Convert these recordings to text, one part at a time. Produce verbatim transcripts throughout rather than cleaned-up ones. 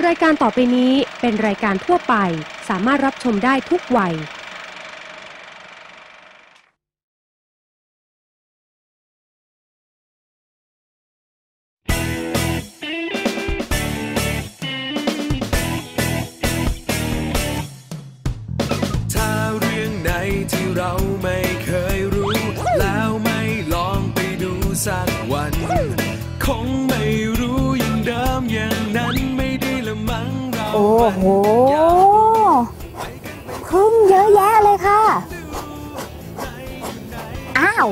รายการต่อไปนี้เป็นรายการทั่วไปสามารถรับชมได้ทุกวัยถ้าเรื่องไหนที่เราไม่เคยรู้แล้วไม่ลองไปดูสักวันคงไม่รู้อย่างเดิมอย่างนั้นไม่ดีละมั้งเราโอ้โหพึ่งเยอะแยะเลยค่ะอ้าว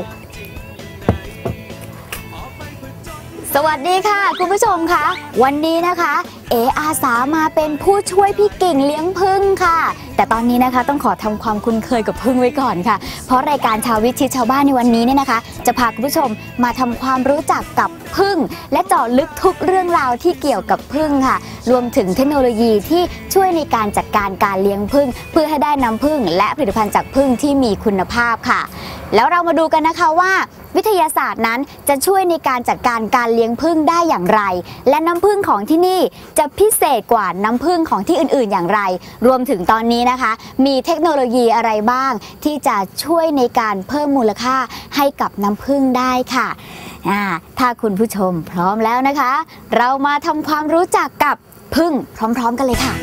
สวัสดีค่ะคุณผู้ชมคะวันนี้นะคะเออาสามาเป็นผู้ช่วยพี่กิ่งเลี้ยงผึ้งค่ะแต่ตอนนี้นะคะต้องขอทำความคุ้นเคยกับผึ้งไว้ก่อนค่ะเพราะรายการชาววิทย์ชิดชาวบ้านในวันนี้เนี่ยนะคะจะพาคุณผู้ชมมาทำความรู้จักกับผึ้งและเจาะลึกทุกเรื่องราวที่เกี่ยวกับผึ้งค่ะรวมถึงเทคโนโลยีที่ช่วยในการจัดการการเลี้ยงผึ้งเพื่อให้ได้น้ำผึ้งและผลิตภัณฑ์จากผึ้งที่มีคุณภาพค่ะแล้วเรามาดูกันนะคะว่าวิทยาศาสตร์นั้นจะช่วยในการจัดการการเลี้ยงผึ้งได้อย่างไรและน้ำผึ้งของที่นี่จะพิเศษกว่าน้ำผึ้งของที่อื่นๆอย่างไรรวมถึงตอนนี้นะคะมีเทคโนโลยีอะไรบ้างที่จะช่วยในการเพิ่มมูลค่าให้กับน้ำผึ้งได้ค่ะถ้าคุณผู้ชมพร้อมแล้วนะคะเรามาทำความรู้จักกับผึ้งพร้อมๆกันเลยค่ะ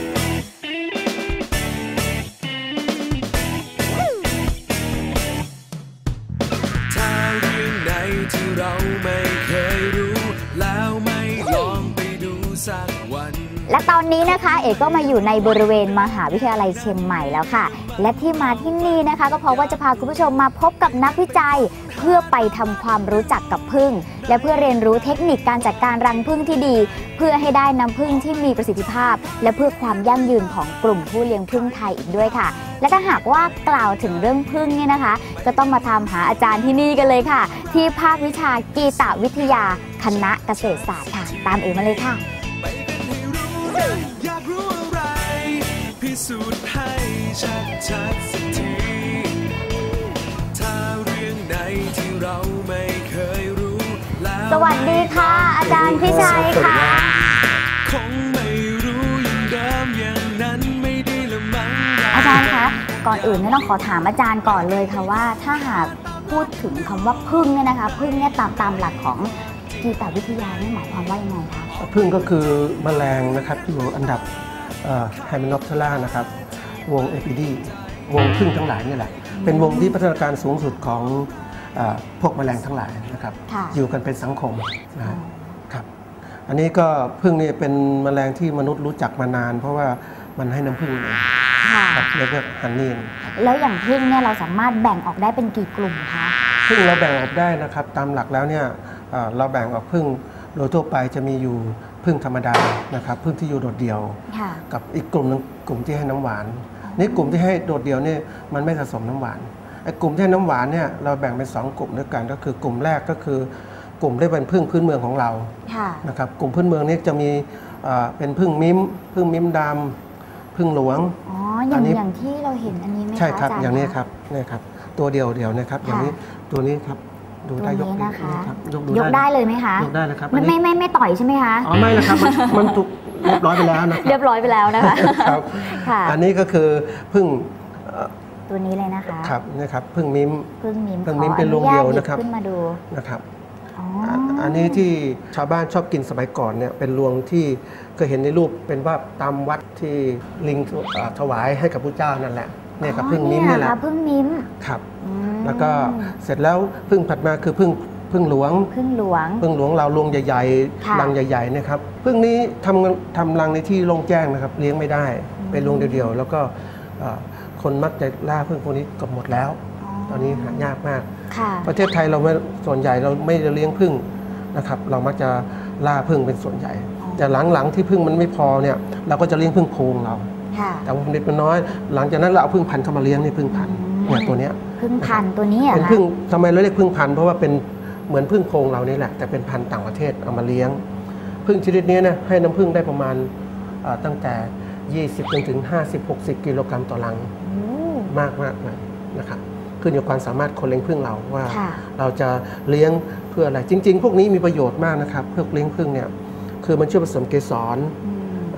ที่เราไม่เคยรู้แล้วไม่ลองไปดูสักวันและตอนนี้นะคะเอกก็มาอยู่ในบริเวณมหาวิทยาลัยเชียงใหม่แล้วค่ะและที่มาที่นี่นะคะก็เพราะว่าจะพาคุณผู้ชมมาพบกับนักวิจัยเพื่อไปทำความรู้จักกับผึ้งและเพื่อเรียนรู้เทคนิคการจัดการรังผึ้งที่ดีเพื่อให้ได้น้ำผึ้งที่มีประสิทธิภาพและเพื่อความยั่งยืนของกลุ่มผู้เลี้ยงผึ้งไทยอีกด้วยค่ะและถ้าหากว่ากล่าวถึงเรื่องผึ้งเนี่ยนะคะก็ต้องมาทำหาอาจารย์ที่นี่กันเลยค่ะที่ภาควิชากีตวิทยาคณะเกษตรศาสตร์ค่ะตามเอกมาเลยค่ะอยากรู้อะไรพิสูจน์ให้ชัดชัดสักทีถ้าเรื่องไหนที่เราไม่เคยรู้แล้วสวัสดีค่ะอาจารย์พิชัยค่ะคงไม่รู้อย่างเดิมอย่างนั้นไม่ดีละมั้งอาจารย์คะก่อนอื่นเนี่ยต้องขอถามอาจารย์ก่อนเลยค่ะว่าถ้าหากพูดถึงคำว่าผึ้งเนี่ยนะคะผึ้งเนี่ยตามตามหลักของกีตวิทยานี่หมายความว่ายังไงคะผึ้งก็คือแมลงนะครับอยู่อันดับไฮเมนอปเทล่านะครับวงเอพิดีวงผึ้งทั้งหลายนี่แหละเป็นวงที่พัฒนาการสูงสุดของพวกแมลงทั้งหลายนะครับอยู่กันเป็นสังคมนะครับอันนี้ก็ผึ้งนี่เป็นแมลงที่มนุษย์รู้จักมานานเพราะว่ามันให้น้ำผึ้งครับเรียกว่าฮันนี่แล้วอย่างผึ้งเนี่ยเราสามารถแบ่งออกได้เป็นกี่กลุ่มคะผึ้งเราแบ่งออกได้นะครับตามหลักแล้วเนี่ยเราแบ่งออกผึ้งโดยทั่วไปจะมีอยู่ผึ้งธรรมดานะครับผึ้งที่อยู่โดดเดี่ยวกับอีกกลุ่มนึงกลุ่มที่ให้น้ำหวานนี่กลุ่มที่ให้โดดเดี่ยวนี่มันไม่ผสมน้ำหวานไอ้กลุ่มที่ให้น้ำหวานเนี่ยเราแบ่งเป็นสองกลุ่มด้วยกันก็คือกลุ่มแรกก็คือกลุ่มที่เป็นผึ้งพื้นเมืองของเรานะครับกลุ่มพื้นเมืองนี้จะมีเป็นผึ้งมิ้มผึ้งมิ้มดำผึ้งหลวงอ๋ออย่างอย่างที่เราเห็นอันนี้ไหมคะใช่ครับอย่างนี้ครับนี่ครับตัวเดียวเดียวนะครับอย่างนี้ตัวนี้ครับดูได้ยกได้ครับยกได้เลยไหมคะยกได้นะครับมันไม่ไม่ไม่ต่อยใช่ไหมคะอ๋อไม่นะครับมันถูกเรียบร้อยไปแล้วนะเรียบร้อยไปแล้วนะคะครับอันนี้ก็คือผึ้งตัวนี้เลยนะคะครับนี่ครับผึ้งมิ้มผึ้งมิ้มผึ้งมิ้มเป็นรวงเดียวนะครับขึ้นมาดูนะครับอันนี้ที่ชาวบ้านชอบกินสมัยก่อนเนี่ยเป็นรวงที่เคยเห็นในรูปเป็นว่าตามวัดที่ลิงถวายให้กับพระเจ้านั่นแหละเนี่ยครับผึ้งมิ้มนี่แหละผึ้งมิ้มครับแล้วก็เสร็จแล้วผึ้งถัดมาคือผึ้งผึ้งหลวงผึ้งหลวงผึ้งหลวงเรารวงใหญ่ๆรังใหญ่ๆนะครับผึ้งนี้ทำทำรังในที่โล่งแจ้งนะครับเลี้ยงไม่ได้เป็นรวงเดียวๆแล้วก็คนมักจะล่าผึ้งพวกนี้ก็หมดแล้วตอนนี้หายากมากประเทศไทยเราไม่ส่วนใหญ่เราไม่เลี้ยงผึ้งนะครับเรามักจะล่าผึ้งเป็นส่วนใหญ่แต่หลังๆที่ผึ้งมันไม่พอเนี่ยเราก็จะเลี้ยงผึ้งโพรงเราแต่ผลผลิตมันน้อยหลังจากนั้นเราเอาผึ้งพันธุ์เข้ามาเลี้ยงในผึ้งพันธุ์เนี่ยตัวเนี้ยผึ้งพันธุ์ตัวนี้เป็นผึ้งทำไมเราเรียกผึ้งพันธุ์เพราะว่าเป็นเหมือนผึ้งโพรงเรานี่แหละแต่เป็นพันธุ์ต่างประเทศเอามาเลี้ยงผึ้งชนิดนี้นะให้น้ำผึ้งได้ประมาณตั้งแต่ยี่สิบจนถึงห้าสิบ หกสิบกิโลกรัมต่อรังมากมากเลยนะครับขึ้นอยู่กับความสามารถคนเลี้ยงผึ้งเราว่าเราจะเลี้ยงเพื่ออะไรจริงๆพวกนี้มีประโยชน์มากนะครับเพื่อเลี้ยงผึ้งเนี่ยคือมันช่วยผสมเกสร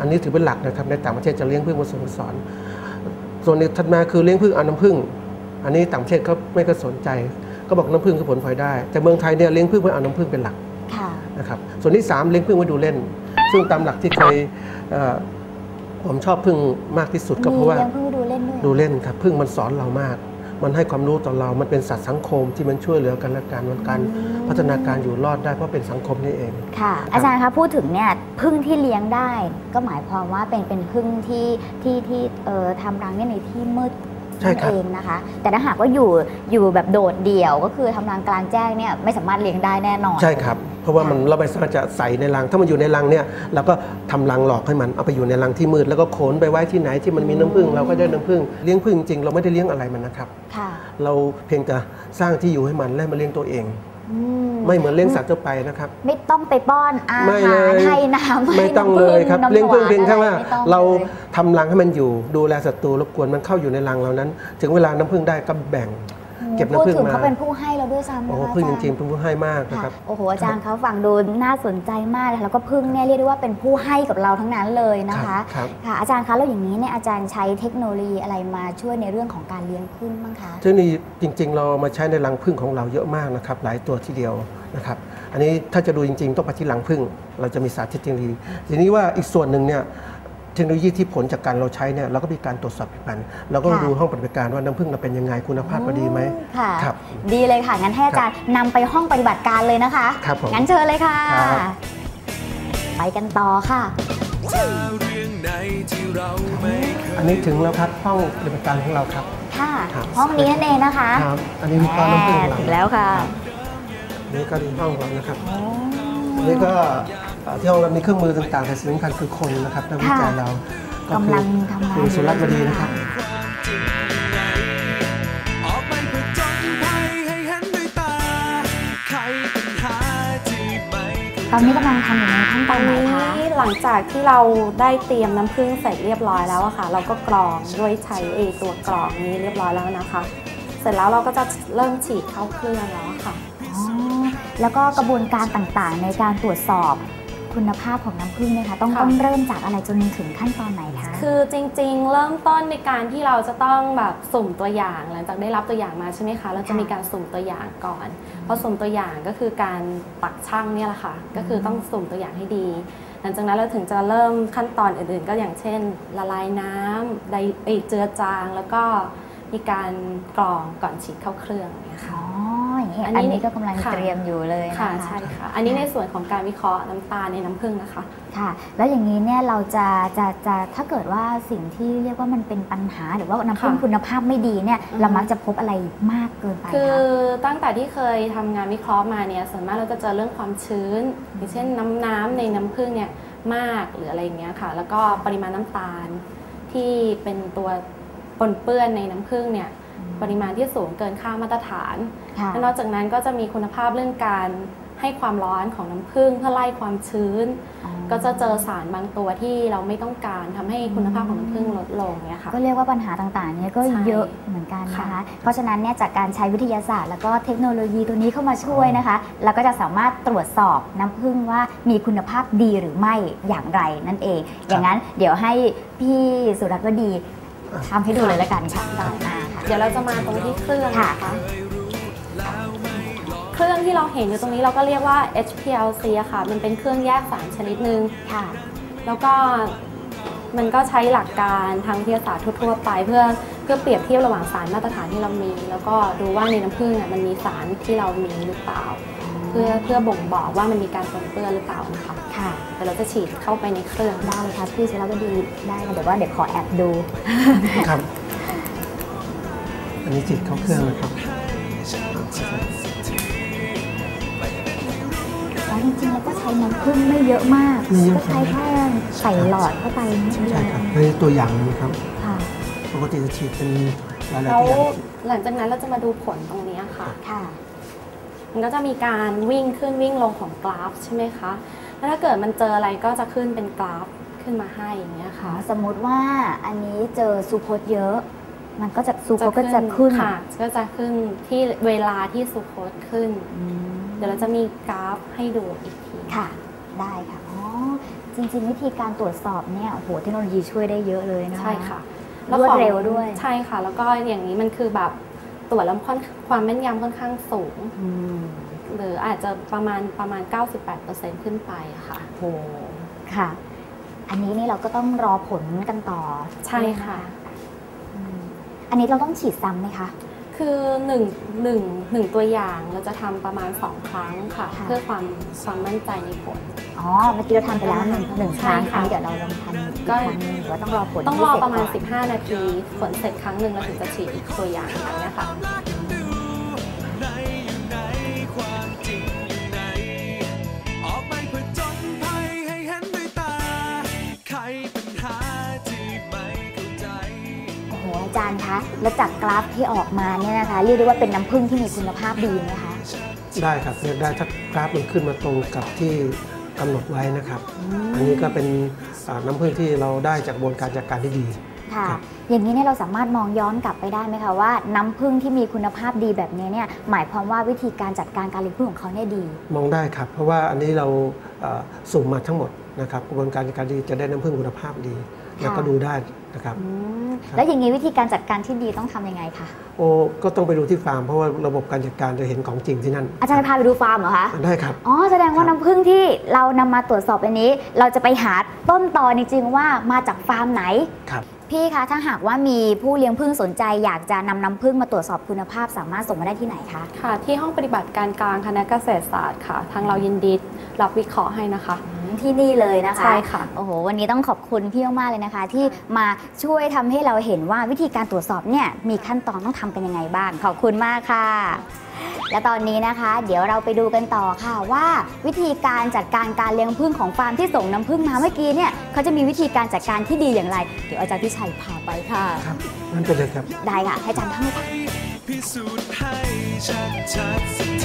อันนี้ถือเป็นหลักนะครับในต่างประเทศจะเลี้ยงผึ้งผสมผสานส่วนในถัดมาคือเลี้ยงผึ้งเอาน้ำผึ้งอันนี้ต่างประเทศเขาไม่ก็สนใจก็บอกน้ำผึ้งคือผลพลอยได้แต่เมืองไทยเนี่ยเลี้ยงผึ้งเพื่อเอาน้ำผึ้งเป็นหลักนะครับส่วนที่สามเลี้ยงผึ้งไว้ดูเล่นซึ่งตามหลักที่เคยผมชอบผึ้งมากที่สุดก็เพราะว่าดูเล่นดูเล่นครับผึ้งมันสอนเรามากมันให้ความรู้ต่อเรามันเป็นสัตว์สังคมที่มันช่วยเหลือกันและกันมันการพัฒนาการอยู่รอดได้เพราะเป็นสังคมนี่เองค่ะอาจารย์คะพูดถึงเนี่ยผึ้งที่เลี้ยงได้ก็หมายความว่าเป็นเป็นผึ้งที่ที่ที่เอ่อทำรังเนี่ยในที่มืดเองนะคะแต่ถ้าหากว่าอยู่อยู่แบบโดดเดี่ยวก็คือทำรังกลางแจ้งเนี่ยไม่สามารถเลี้ยงได้แน่นอนใช่ครับเพราะว่ามันเราไม่สามารถจะใส่ในรังถ้ามันอยู่ในรังเนี่ยเราก็ทำรังหลอกให้มันเอาไปอยู่ในรังที่มืดแล้วก็โขนไปไว้ที่ไหนที่มันมีน้ำผึ้งเราก็ได้น้ำผึ้งเลี้ยงผึ้งจริงเราไม่ได้เลี้ยงอะไรมันนะครับเราเพียงแต่สร้างที่อยู่ให้มันและมาเลี้ยงตัวเองไม่เหมือนเลี้ยงสัตว์ทั่วไปนะครับไม่ต้องไปป้อนอาหารให้น้ำไม่ต้องเลยครับเลี้ยงผึ้งเพียงแค่ว่าเราทำรังให้มันอยู่ดูแลศัตรูรบกวนมันเข้าอยู่ในรังเรานั้นถึงเวลาน้ำผึ้งได้ก็แบ่งเก็บน้ำผึ้งมาเขาเป็นผู้ให้เราด้วยซ้ำโอ้ผึ้งจริงๆเป็นผู้ให้มากนะครับโอ้โหอาจารย์เขาฟังดูน่าสนใจมากแล้วก็ผึ้งเนี่ยเรียกได้ว่าเป็นผู้ให้กับเราทั้งนั้นเลยนะคะค่ะอาจารย์คะแล้วอย่างนี้เนี่ยอาจารย์ใช้เทคโนโลยีอะไรมาช่วยในเรื่องของการเลี้ยงผึ้งบ้างคะเทคโนโลยีจริงๆเรามาใช้ในรังผึ้งของเราเยอะมากนะครับหลายตัวทีเดียวนะครับอันนี้ถ้าจะดูจริงๆต้องไปที่รังผึ้งเราจะมีสาธิตเทคโนโลยีทีนี้ว่าอีกส่วนหนึ่งเนี่ยเทคโนโลยีที่ผลจากการเราใช้เนี่ยเราก็มีการตรวจสอบกันเราก็ดูห้องปฏิบัติการว่าน้ำผึ้งเราเป็นยังไงคุณภาพก็ดีไหมครับดีเลยค่ะงั้นให้อาจารย์นำไปห้องปฏิบัติการเลยนะคะครับผมงั้นเชิญเลยค่ะไปกันต่อค่ะอันนี้ถึงแล้วครับห้องปฏิบัติการของเราครับค่ะห้องนี้นั่นเองนะคะครับอันนี้มีกองน้ำผึ้งถึงแล้วค่ะนี่ก็ดีห้องเรานะครับนี่ก็ที่ห้องเรามีเครื่องมือต่างๆแต่สิ่งสำคัญคือคนนะครับนักวิจัยเรากำลังทำงานคุณสุรัตน์วดีนะครับตอนนี้กำลังทำอยู่ในขั้นตอนไหนคะหลังจากที่เราได้เตรียมน้ำผึ้งเสร็จเรียบร้อยแล้วอะค่ะเราก็กรองด้วยใช้เอตัวกรองนี้เรียบร้อยแล้วนะคะเสร็จแล้วเราก็จะเริ่มฉีดเข้าเครื่องแล้วค่ะแล้วก็กระบวนการต่างๆในการตรวจสอบคุณภาพของน้ำผึ้งนะคะต้องต้องเริ่มจากอะไรจนถึงขั้นตอนไหนคะคือจริงๆเริ่มต้นในการที่เราจะต้องแบบสุ่มตัวอย่างหลังจากได้รับตัวอย่างมาใช่ไหมคะเราจะมีการสุ่มตัวอย่างก่อนพอสุ่มตัวอย่างก็คือการตักชั่งเนี่ยแหละค่ะก็คือต้องสุ่มตัวอย่างให้ดีหลังจากนั้นเราถึงจะเริ่มขั้นตอนอื่นๆก็อย่างเช่นละลายน้ำไดเจือจางแล้วก็มีการกรองก่อนฉีดเข้าเครื่องเนี่ยค่ะอันนี้ก็กำลังเตรียมอยู่เลยนะคะใช่ค่ะอันนี้ในส่วนของการวิเคราะห์น้ำตาลในน้ำผึ้งนะคะค่ะแล้วอย่างนี้เนี่ยเราจะจะจะถ้าเกิดว่าสิ่งที่เรียกว่ามันเป็นปัญหาหรือว่าน้ำผึ้งคุณภาพไม่ดีเนี่ยเรามักจะพบอะไรมากเกินไปคือตั้งแต่ที่เคยทำงานวิเคราะห์มาเนี่ยส่วนมากเราจะเจอเรื่องความชื้นอย่างเช่นน้ำน้ำในน้ำผึ้งเนี่ยมากหรืออะไรอย่างเงี้ยค่ะแล้วก็ปริมาณน้ำตาลที่เป็นตัวปนเปื้อนในน้ำผึ้งเนี่ยปริมาณที่สูงเกินค่ามาตรฐานและนอกจากนั้นก็จะมีคุณภาพเรื่องการให้ความร้อนของน้ำผึ้งเพื่อไล่ความชื้นก็จะเจอสารบางตัวที่เราไม่ต้องการทำให้คุณภาพของน้ำผึ้งลดลงเนี่ยค่ะก็เรียกว่าปัญหาต่างๆเนี่ยก็เยอะเหมือนกันนะคะเพราะฉะนั้นเนี่ยจากการใช้วิทยาศาสตร์แล้วก็เทคโนโลยีตัวนี้เข้ามาช่วยนะคะเราก็จะสามารถตรวจสอบน้ำผึ้งว่ามีคุณภาพดีหรือไม่อย่างไรนั่นเองอย่างนั้นเดี๋ยวให้พี่สุรัตน์วดีทำให้ดูเลยละกันค่ะเดี๋ยวเราจะมาตรงที่เครื่องนะคะเครื่องที่เราเห็นอยู่ตรงนี้เราก็เรียกว่า เอช พี แอล ซี อะค่ะมันเป็นเครื่องแยกสารชนิดหนึ่งค่ะแล้วก็มันก็ใช้หลักการทางวิทยาศาสตร์ทั่วๆไปเพื่อเพื่อเปรียบเทียบระหว่างสารมาตรฐานที่เรามีแล้วก็ดูว่าในน้ำผึ้งมันมีสารที่เรามีหรือเปล่าเพื่อเพื่อบ่งบอกว่ามันมีการปนเปื้อนหรือเปล่านะคะค่ะแต่เราจะฉีดเข้าไปในเครื่องได้เลยค่ะพี่สุรัตน์วดีได้ค่ะเดี๋ยวว่าเดี๋ยวขอแอบดูครับอันนี้ฉีดเข้าเครื่องนะครับแล้วจริงๆแล้วก็ใช้น้ำผึ้งไม่เยอะมากก็ใช้แค่ใส่หลอดเข้าไปใช่ครับในตัวอย่างนะครับปกติจะฉีดเป็นรายละเอียดหลังจากนั้นเราจะมาดูผลตรงนี้ค่ะค่ะมันก็จะมีการวิ่งขึ้นวิ่งลงของกราฟใช่ไหมคะแล้วถ้าเกิดมันเจออะไรก็จะขึ้นเป็นกราฟขึ้นมาให้อย่างเงี้ยค่ะสมมุติว่าอันนี้เจอซูโคสเยอะมันก็จะซูโคสก็จะขึ้นค่ะก็จะขึ้นที่เวลาที่ซูโคสขึ้นเดี๋ยวเราจะมีกราฟให้ดูอีกทีค่ะได้ค่ะอ๋อจริงๆวิธีการตรวจสอบเนี่ยโอ้โหเทคโนโลยีช่วยได้เยอะเลยนะคะใช่ค่ะรวดเร็วด้วยใช่ค่ะ แล้วก็อย่างนี้มันคือแบบตรวจแล้วค่อนความแม่นยำค่อนข้างสูงอืมหรืออาจจะประมาณประมาณ เก้าสิบแปดเปอร์เซ็นต์ ขึ้นไปอะค่ะโอ้ค่ะ อันนี้นี่เราก็ต้องรอผลกันต่อใช่ค่ะอืมอันนี้เราต้องฉีดซ้ำไหมคะคือหนึ่งหนึ่งหนึ่งตัวอย่างเราจะทำประมาณสองครั้งค่ะค่ะเพื่อความความมั่นใจในผลอ๋อเมื่อกี้เราทำไปแล้วหนึ่งหนึ่งครั้งใช่อันค่ะนี้เดี๋ยวเราลองทำอีกก็ครั้งหนึงหรือว่าต้องรอผลต้องรอประมาณพิเศษก่นสิบห้า นาที ผลเสร็จครั้งหนึ่งเราถึงจะฉีดอีกตัวอย่างอย่างเงี้ยค่ะไหนอยู่ไหนความจริงอยู่ไหนออกไปเพื่อจนภัยให้เห็นด้วยตาไขปัญหาที่ไม่เข้าใจโอ้โหอาจารย์คะแล้วจากกราฟที่ออกมาเนี่ยนะคะเรียกได้ว่าเป็นน้ำผึ้งที่มีคุณภาพดีไหมคะได้ครับเรียกได้ถ้ากราฟมันขึ้นมาตรงกับที่กำหนดไว้นะครับ อันนี้ก็เป็นอ่าน้ำผึ้งที่เราได้จากกระบวนการจัดการที่ดีค่ะครับอย่างนี้เนี่ยเราสามารถมองย้อนกลับไปได้ไหมคะว่าน้ำผึ้งที่มีคุณภาพดีแบบนี้เนี่ยหมายความว่าวิธีการจัดการการเลี้ยงผึ้งของเขาเนี่ยดีมองได้ครับ เพราะว่าอันนี้เราเอ่อสุ่มมาทั้งหมดนะครับกระบวนการจัดการดีจะได้น้ำผึ้งคุณภาพดี แล้วก็ดูได้นะครับอืมครับแล้วอย่างนี้วิธีการจัดการที่ดีต้องทำยังไงคะโอ้ก็ต้องไปดูที่ฟาร์มเพราะว่าระบบการจัดการจะเห็นของจริงที่นั่นอาจารย์พาไปดูฟาร์มเหรอคะได้ครับอ๋อแสดงว่าครับน้ำผึ้งที่เรานำมาตรวจสอบอันนี้ เราจะไปหาต้นตอจริงๆว่ามาจากฟาร์มไหนครับพี่คะถ้าหากว่ามีผู้เลี้ยงผึ้งสนใจอยากจะนำน้ำผึ้งมาตรวจสอบคุณภาพสามารถส่งมาได้ที่ไหนคะค่ะ ที่ห้องปฏิบัติการกลางคณะเกษตรศาสตร์ค่ะ ทางเรายินดีรับวิเคราะห์ให้นะคะที่นี่เลยนะคะใช่ค่ะโอ้โหวันนี้ต้องขอบคุณพี่มากๆเลยนะคะ ที่มาช่วยทำให้เราเห็นว่าวิธีการตรวจสอบเนี่ยมีขั้นตอนต้องทำกันยังไงบ้างขอบคุณมากค่ะ และตอนนี้นะคะ เดี๋ยวเราไปดูกันต่อค่ะว่าวิธีการจัดการการเลี้ยงผึ้งของฟาร์มที่ส่งน้ำผึ้งมาเมื่อกี้เนี่ยเขาจะมีวิธีการจัดการที่ดีอย่างไรเดี๋ยวอาจารย์พิชัยพาไปค่ะครับนั่นเป็นเลยครับได้ค่ะให้อาจารย์ทั้งเลยค่ะพิสูจน์ให้ชัดชัดๆสักที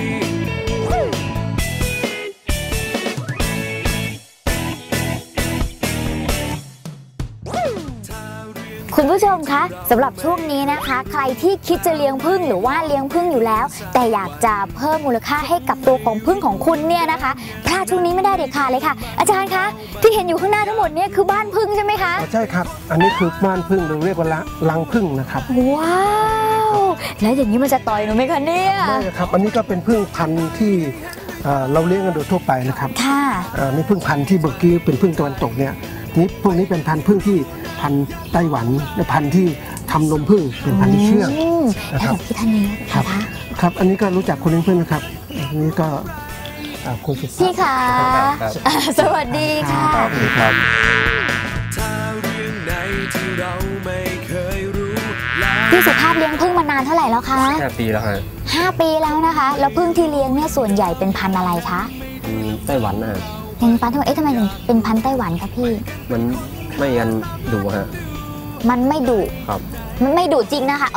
คุณผู้ชมคะสำหรับช่วงนี้นะคะ ใครที่คิดจะเลี้ยงผึ้งหรือว่าเลี้ยงผึ้งอยู่แล้ว แต่อยากจะเพิ่มมูลค่าให้กับตัวของผึ้งของคุณเนี่ยนะคะพลาดช่วงนี้ไม่ได้เด็ดขาดเลยค่ะ อาจารย์คะที่เห็นอยู่ข้างหน้าทั้งหมดเนี่ยคือบ้านผึ้งใช่ไหมคะใช่ครับ อันนี้คือบ้านผึ้งหรือเรียกว่ารังผึ้งนะครับว้าวแล้วอย่างนี้มันจะต่อยหนูไหมคะเนี่ยไม่ครับ อันนี้ก็เป็นผึ้งพันธุ์ที่เอ่อเราเลี้ยงกันโดยทั่วไปนะครับค่ะเอ่อนี่ผึ้งพันธุ์ที่เมื่อกี้เป็นผึ้งตะวันตกเนี่ยนี่พวกนี้เป็นพันธุ์ผึ้งที่พันธุ์ไต้หวันและพันธุ์ที่ทำนมผึ้งเป็นพันธุ์ที่เชื่องมนะแล้วครับของพี่ท่านนี้ครัคะบครับ อันนี้ก็รู้จักคนเลี้ยงผึ้งนะครับ อันนี้ก็อ่าคุณสุภาพพี่คะครับอ่าสวัสดีค่ะครับครับถ้าเรื่องไหนที่เราไม่เคยรู้แล้วพี่สุภาพเลี้ยงผึ้งมานานเท่าไหร่แล้วคะห้าปีแล้วฮะห้าปีแล้วนะคะ แล้วผึ้งที่เลี้ยงเนี่ยส่วนใหญ่เป็นพันธุ์อะไรคะอืมไต้หวันนะฮะเป็นพันธุ์ไต้หวันเอ๊ะทำไมถึงเป็นพันธุ์ไต้หวันคะพี่มันไม่ยันดุฮะมันไม่ดุครับมันไม่ดุจริงนะคะ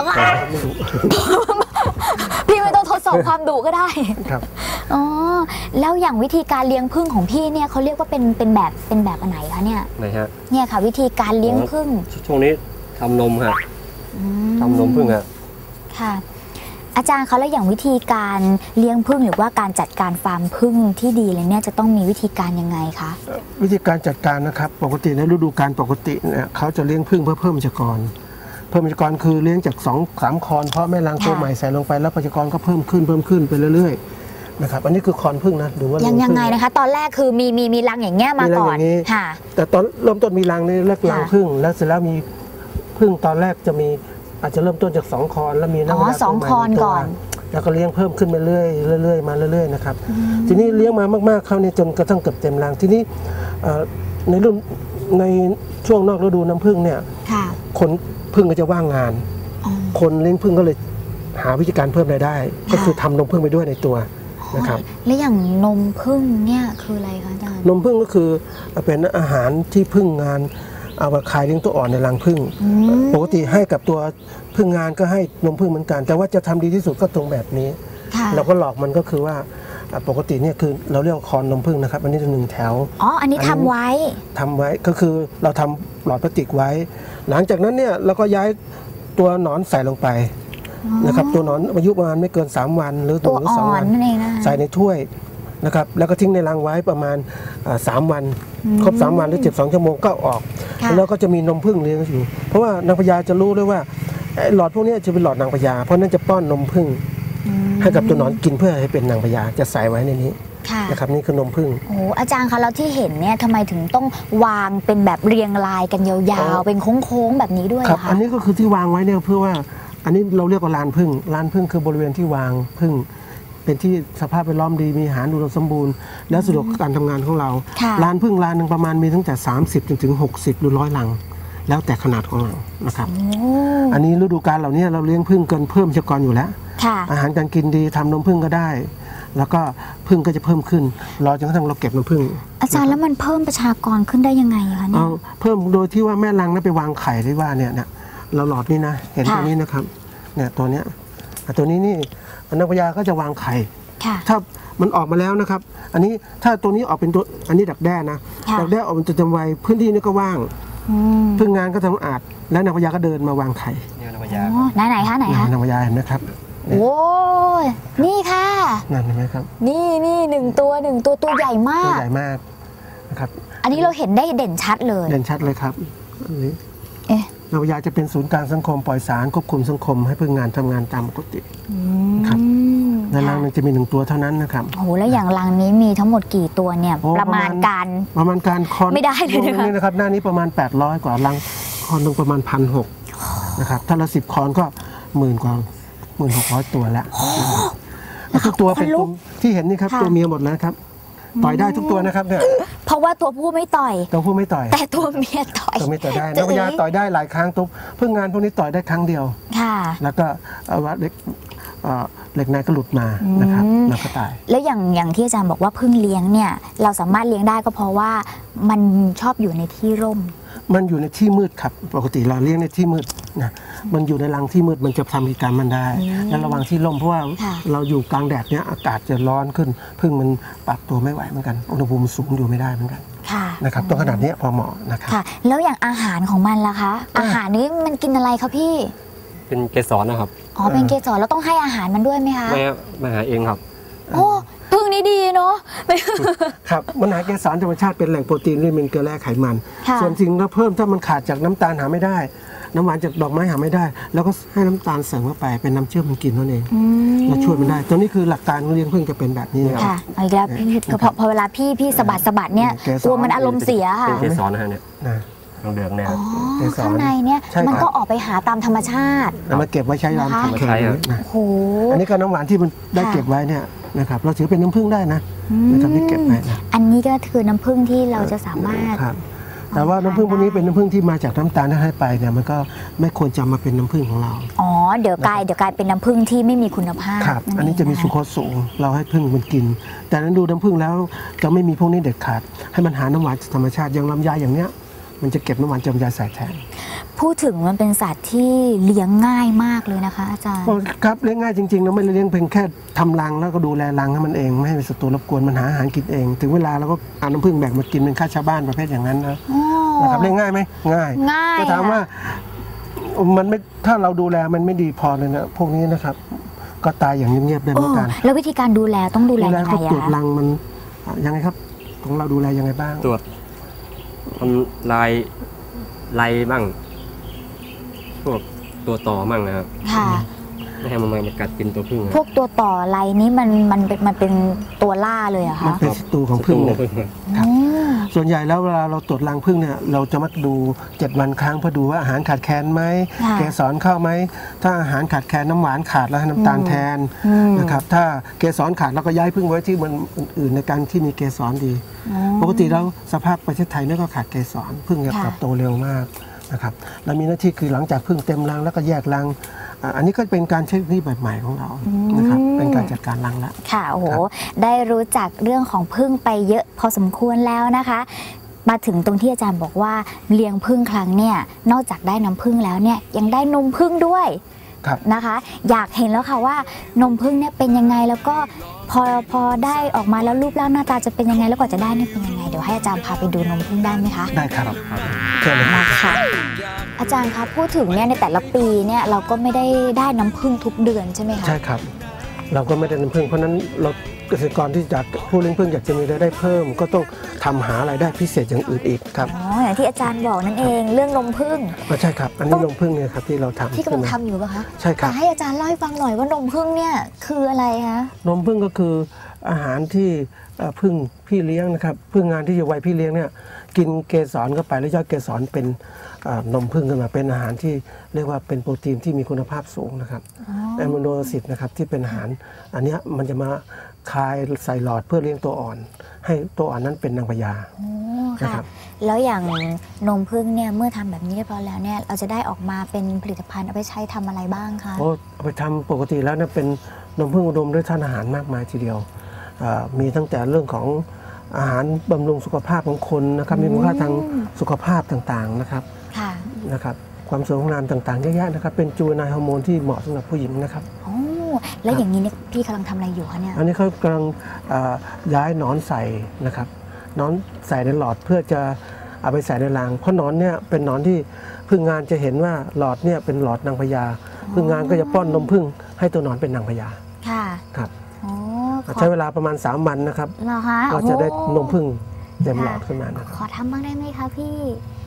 พี่ไม่ต้องทดสอบความดุก็ได้ครับอ๋อ แล้วอย่างวิธีการเลี้ยงผึ้งของพี่เนี่ยเขาเรียกว่าเป็นเป็นแบบเป็นแบบอันไหนคะเนี่ยไหนฮะเนี่ยค่ะ วิธีการเลี้ยงผึ้งช่วงนี้ทำนมฮะอืทำนมพึ่งฮะค่ะ อาจารย์คะแล้วอย่างวิธีการเลี้ยงผึ้งหรือว่าการจัดการฟาร์มผึ้งที่ดีเลยเนี่ยจะต้องมีวิธีการยังไงคะวิธีการจัดการนะครับปกติในฤดูกาลปกติเนี่ยเขาจะเลี้ยงผึ้งเพื่อเพิ่มประชากรเพิ่มประชากรคือเลี้ยงจากสองสามคอนเพราะแม่รังตัวใหม่ใส่ลงไปแล้วประชากรก็เพิ่มขึ้นเพิ่มขึ้นไปเรื่อยๆนะครับอันนี้คือคอนผึ้งนะหรือว่ายังรัยังไงผึ้นะคะ ตอนแรกคือมีมีมีรังอย่างเงี้ยมามีรังก่ออน ย่างนี้ค่ะแต่ตอนเริ่มต้นมีรังนี่เรียกรังค่ะผึ้งแล้วเสร็จแล้วมีผึ้งตอนแรกจะมีอาจจะเริ่มต้นจากสองคอนแล้วมีนักอ๋อวิทยาสองตัวใหม่คอนตัวก่อนแล้วก็เลี้ยงเพิ่มขึ้นมาเรื่อยๆเรื่อยๆมาเรื่อยๆนะครับทีนี้เลี้ยงมามากๆเข้าเนี่ยจนกระทั่งเกือบเต็มรังทีนี้เอ่อในรุ่นในช่วงนอกฤดูน้ำผึ้งเนี่ยค่ะคนผึ้งก็จะว่างงานอ๋อคนเลี้ยงผึ้งก็เลยหาวิธีการเพิ่มรายได้ ก็คือทำนมผึ้งไปด้วยในตัวนะครับแล้วอย่างนมผึ้งเนี่ยคืออะไรคะอาจารย์นมผึ้งก็คือเป็นอาหารที่ผึ้งงานเอามาขายเลี้ยงตัวอ่อนในรังผึ้งอืมปกติให้กับตัวผึ้งงานก็ให้นมผึ้งเหมือนกัน แต่ว่าจะทำดีที่สุดก็ตรงแบบนี้ค่ะเราก็หลอกมันก็คือว่าอ่าปกติเนี่ยคือเราเรียกว่าคอนนมผึ้งนะครับอันนี้จะหนึ่งแถวอ๋อ อันนี้อันนี้ทำไว้ทำไว้ก็คือเราทำหลอดพลาสติกไว้ หลังจากนั้นเนี่ยเราก็ย้ายตัวหนอนใส่ลงไปนะครับตัวหนอนอายุประมาณไม่เกินสามวันหรือตัวหรืออ่สองอวัน นนั่นเองนะใส่ในถ้วยนะครับแล้วก็ทิ้งในรังไว้ประมาณสามวันครบสามวันหรือเจ็ดสองชั่วโมงก็ออกแล้วก็จะมีนมผึ้งเลี้ยงอยู่เพราะว่านางพญาจะรู้ด้วยว่าหลอดพวกนี้จะเป็นหลอดนางพญาเพราะนั้นจะป้อนนมผึ้งให้กับตัวหนอนกินเพื่อให้เป็นนางพญาจะใส่ไว้ในนี้นะครับนี่คือนมผึ้งโอ้อาจารย์คะแล้วที่เห็นเนี่ยทำไมถึงต้องวางเป็นแบบเรียงรายกันยาวๆเป็นโค้งๆแบบนี้ด้วยครับอันนี้ก็คือที่วางไว้เนี่ยเพื่อว่าอันนี้เราเรียกว่าลานผึ้งลานผึ้งคือบริเวณที่วางผึ้งเป็นที่สภาพแวดล้อมดีมีอาหารอุดมสมบูรณ์และสะดวกการทำงานของเราลานผึ้งลานหนึ่งประมาณมีตั้งแต่สามสิบจนถึงหกสิบหรือร้อยรังแล้วแต่ขนาดของเรานะครับอันนี้ฤดูกาลเหล่านี้เราเลี้ยงผึ้งเกินเพิ่มประชากรอยู่แล้วอาหารการกินดีทำนมผึ้งก็ได้แล้วก็ผึ้งก็จะเพิ่มขึ้นรอจนกระทั่งเราเก็บน้ำผึ้งอาจารย์แล้วมันเพิ่มประชากรขึ้นได้ยังไงคะเนี่ยเพิ่มโดยที่ว่าแม่รังนั้นไปวางไข่ที่ว่าเนี่ยเนี่ยเราหลอดนี่นะเห็นตัวนี้นะครับเนี่ยตัวเนี้ยตัวนี้นี่นางพญาก็จะวางไข่ถ้ามันออกมาแล้วนะครับอันนี้ถ้าตัวนี้ออกเป็นตัวอันนี้ดักแด้นะดักแด้ออกมันจะจำไว้พื้นที่นี้ก็ว่างพึ่งงานก็ทำอาดแล้วนางพญาก็เดินมาวางไข่นางพญาไหนไหนคะไหนคะนางพญาเห็นไหมครับโอ้นี่ค่ะนั่นเห็นไหมครับนี่นี่หนึ่งตัวหนึ่งตัวตัวใหญ่มากตัวใหญ่มากนะครับอันนี้เราเห็นได้เด่นชัดเลยเด่นชัดเลยครับอันนี้นางพญาจะเป็นศูนย์กลางสังคมปล่อยสารควบคุมสังคมให้พึ่งงานทำงานตามปกติครับในรังนึงจะมีหนึ่งตัวเท่านั้นนะครับโอ้โหแล้วอย่างรังนี้มีทั้งหมดกี่ตัวเนี่ยประมาณการประมาณการคอนไม่ได้เลยนะคะนี่นะครับหน้านี้ประมาณแปดร้อยกว่ารังคอนหนึ่งประมาณพันหกนะครับถ้าเราสิบคอนก็หมื่นกว่าหมื่นหกร้อยตัวแล้วทุกตัวเป็นตัวที่เห็นนี่ครับตัวเมียหมดแล้วครับต่อยได้ทุกตัวนะครับเนี่ยเพราะว่าตัวผู้ไม่ต่อยตัวผู้ไม่ต่อยแต่ตัวเมียต่อยตัวเมียต่อยได้นางพญาต่อยได้หลายครั้งตุ๊กพึ่งงานพวกนี้ต่อยได้ครั้งเดียวค่ะแล้วก็เอาว่าเล็กเหล็กในก็หลุดมานะครับแล้วก็ตายแล้วอย่างอย่างที่อาจารย์บอกว่าพึ่งเลี้ยงเนี่ยเราสามารถเลี้ยงได้ก็เพราะว่ามันชอบอยู่ในที่ร่มมันอยู่ในที่มืดครับปกติเราเลี้ยงในที่มืดนะมันอยู่ในรังที่มืดมันจะทำกิจกรรมมันได้แล้วระวังที่ร่มเพราะว่าเราอยู่กลางแดดเนี้ยอากาศจะร้อนขึ้นพึ่งมันปรับตัวไม่ไหวเหมือนกันอุณหภูมิสูงอยู่ไม่ได้เหมือนกันนะครับต้องขนาดนี้พอเหมาะนะครับแล้วอย่างอาหารของมันล่ะคะอาหารนี้มันกินอะไรครับพี่เป็นเกสรนะครับอ๋อเป็นเกสรแล้วต้องให้อาหารมันด้วยไหมคะไม่ไม่หาเองครับโอ้พึ่งนี้ดีเนาะครับมันหาเกสรธรรมชาติเป็นแหล่งโปรตีนวิตามินเกลือแร่ไขมันส่วนสิ่งที่เพิ่มถ้ามันขาดจากน้ำตาลหาไม่ได้น้ำหวานจากดอกไม้หาไม่ได้แล้วก็ให้น้ำตาลเสริมเข้าไปเป็นน้ำเชื่อมมันกินนั่นเองเราช่วยมันได้ตัวนี้คือหลักการเลี้ยงพึ่งจะเป็นแบบนี้นะครับค่ะอีกแล้วพอเวลาพี่พี่สะบัดสะบัดเนี่ยตัวมันอารมณ์เสียค่ะเป็นเกสรนะฮะเนี่ยเหลืองเนี่ยข้างในเนี่ยมันก็ออกไปหาตามธรรมชาติแล้วมาเก็บไว้ใช้ยามธรรมชาติโอ้โหอันนี้ก็น้ำหวานที่มันได้เก็บไว้เนี่ยนะครับเราถือเป็นน้ำผึ้งได้นะนะครับที่เก็บไว้นะอันนี้ก็คือน้ำผึ้งที่เราจะสามารถแต่ว่าน้ำผึ้งพวกนี้เป็นน้ำผึ้งที่มาจากน้ำตาลที่ให้ไปเนี่ยมันก็ไม่ควรจะมาเป็นน้ำผึ้งของเราอ๋อเดี๋ยวกลายเดี๋ยวกลายเป็นน้ำผึ้งที่ไม่มีคุณภาพครับอันนี้จะมีสุโขสูงเราให้ผึ้งมันกินแต่นั้นดูน้ำผึ้งแล้วจะไม่มีพวกนี้เด็ดขาดให้มันหาน้ำหวานธรรมชาติอย่างลำไยอย่างเนี้ยมันจะเก็บน้ำหวานจากลำไยใส่แทนพูดถึงมันเป็นสัตว์ที่เลี้ยงง่ายมากเลยนะคะอาจารย์ครับเลี้ยงง่ายจริงๆเราไม่เลี้ยงเพียงแค่ทำรังแล้วก็ดูแลรังให้มันเองไม่ให้เป็นศัตรูรบกวนมันหาอาหารกินเองถึงเวลาเราก็เอาน้ำผึ้งแบ่งมากินเป็นข้าวชาวบ้านประเภทอย่างนั้นนะนะครับเลี้ยงง่ายไหมง่ายง่ายก็ถามว่ามันไม่ถ้าเราดูแลมันไม่ดีพอเลยนะพวกนี้นะครับก็ตายอย่างเงียบๆได้เหมือนกันแล้ววิธีการดูแลต้องดูแลยังไงอะตรวจรังมันยังไงครับของเราดูแลยังไงบ้างตรวจทำลายลายบ้างพวกตัวต่อมั่งนะครับค่ะไม่ให้มันมากัดกินตัวผึ้งพวกตัวต่อลายนี้มันมันเป็นมันเป็นตัวล่าเลยอะคะมันเป็นศัตรูของผึ้งครับส่วนใหญ่แล้วเวลาเราตรวจรังผึ้งเนี่ยเราจะมักดูเจ็ดวันครั้งเพื่อดูว่าอาหารขาดแคลนไหมเกสรเข้าไหมถ้าอาหารขาดแคลนน้ำหวานขาดแล้วให้น้ำตาลแทนนะครับถ้าเกสรขาดเราก็ย้ายผึ้งไว้ที่มันอื่นในการที่มีเกสรดีปกติแล้วสภาพประเทศไทยเนี่ยก็ขาดเกสรผึ้งจะเติบโตเร็วมากนะครับเรามีหน้าที่คือหลังจากผึ้งเต็มรังแล้วก็แยกรังอันนี้ก็เป็นการใช้วิธีแบบใหม่ของเรานะครับเป็นการจัดการรังละค่ะโอ้โหได้รู้จักเรื่องของผึ้งไปเยอะพอสมควรแล้วนะคะมาถึงตรงที่อาจารย์บอกว่าเลี้ยงผึ้งครั้งเนี่ยนอกจากได้น้ำผึ้งแล้วเนี่ยยังได้นมผึ้งด้วยนะคะอยากเห็นแล้วค่ะว่านมผึ้งเนี่ยเป็นยังไงแล้วก็พอพอได้ออกมาแล้วรูปร่างหน้าตาจะเป็นยังไงแล้วกว่าจะได้นี่เป็นยังไงเดี๋ยวให้อาจารย์พาไปดูนมผึ้งได้ไหมคะได้ครับเชิญเลยค่ะอาจารย์คะพูดถึงเนี่ยในแต่ละปีเนี่ยเราก็ไม่ได้ได้น้ำผึ้งทุกเดือนใช่ไหมคะใช่ครับเราก็ไม่ได้น้ำผึ้งเพราะนั้นเราเกษตรกรที่อยากผู้เลี้ยงผึ้งอยากจะมีรายได้เพิ่มก็ต้องทำหารายได้พิเศษอย่างอื่นอีกครับอ๋ออย่างที่อาจารย์บอกนั่นเองเรื่องนมผึ้งใช่ครับอันนี้นมผึ้งเนี่ยครับที่เราทำที่กำลังทำอยู่ป่ะคะใช่ครับให้อาจารย์เล่าให้ฟังหน่อยว่านมผึ้งเนี่ยคืออะไรคะนมผึ้งก็คืออาหารที่ผึ้งพี่เลี้ยงนะครับผึ้งงานที่อยู่ไว้พี่เลี้ยงเนี่ยกินเกสรเข้าไปแล้วย่อยเกสรเป็นนมผึ้งขึ้นมาเป็นอาหารที่เรียกว่าเป็นโปรตีนที่มีคุณภาพสูงนะครับแอมิโนแอซิดนะครับที่เป็นอาหารอันนี้มันจะมาคายใส่หลอดเพื่อเลี้ยงตัวอ่อนให้ตัวอ่อนนั้นเป็นนางพญาค่ะแล้วอย่างนมผึ้งเนี่ยเมื่อทำแบบนี้เรียบร้อยแล้วเนี่ยเราจะได้ออกมาเป็นผลิตภัณฑ์เอาไปใช้ทำอะไรบ้างคะโอ้เอาไปทำปกติแล้วเนี่ยเป็นนมผึ้งอุดมด้วยธาตุอาหารมากมายทีเดียวมีตั้งแต่เรื่องของอาหารบำรุงสุขภาพของคนนะครับมีคุณค่าทางสุขภาพต่างๆนะครับนะครับความสวยงามต่างๆเยอะแยะนะครับเป็นจูนายฮอร์โมนที่เหมาะสำหรับผู้หญิงนะครับโอ้แล้วอย่างนี้เนี่ยพี่กำลังทำอะไรอยู่คะเนี่ยอันนี้เขากำลังย้ายหนอนใส่นะครับหนอนใส่ในหลอดเพื่อจะเอาไปใส่ในรางเพราะหนอนเนี่ยเป็นหนอนที่พึ่งงานจะเห็นว่าหลอดเนี่ยเป็นหลอดนางพญาพึ่งงานก็จะป้อนนมพึ่งให้ตัวหนอนเป็นนางพญาค่ะครับใช้เวลาประมาณสามวันนะครับเราจะได้นมผึ้งเต็มหลอดขึ้นมานะครับขอทำบ้างได้ไหมคะพี่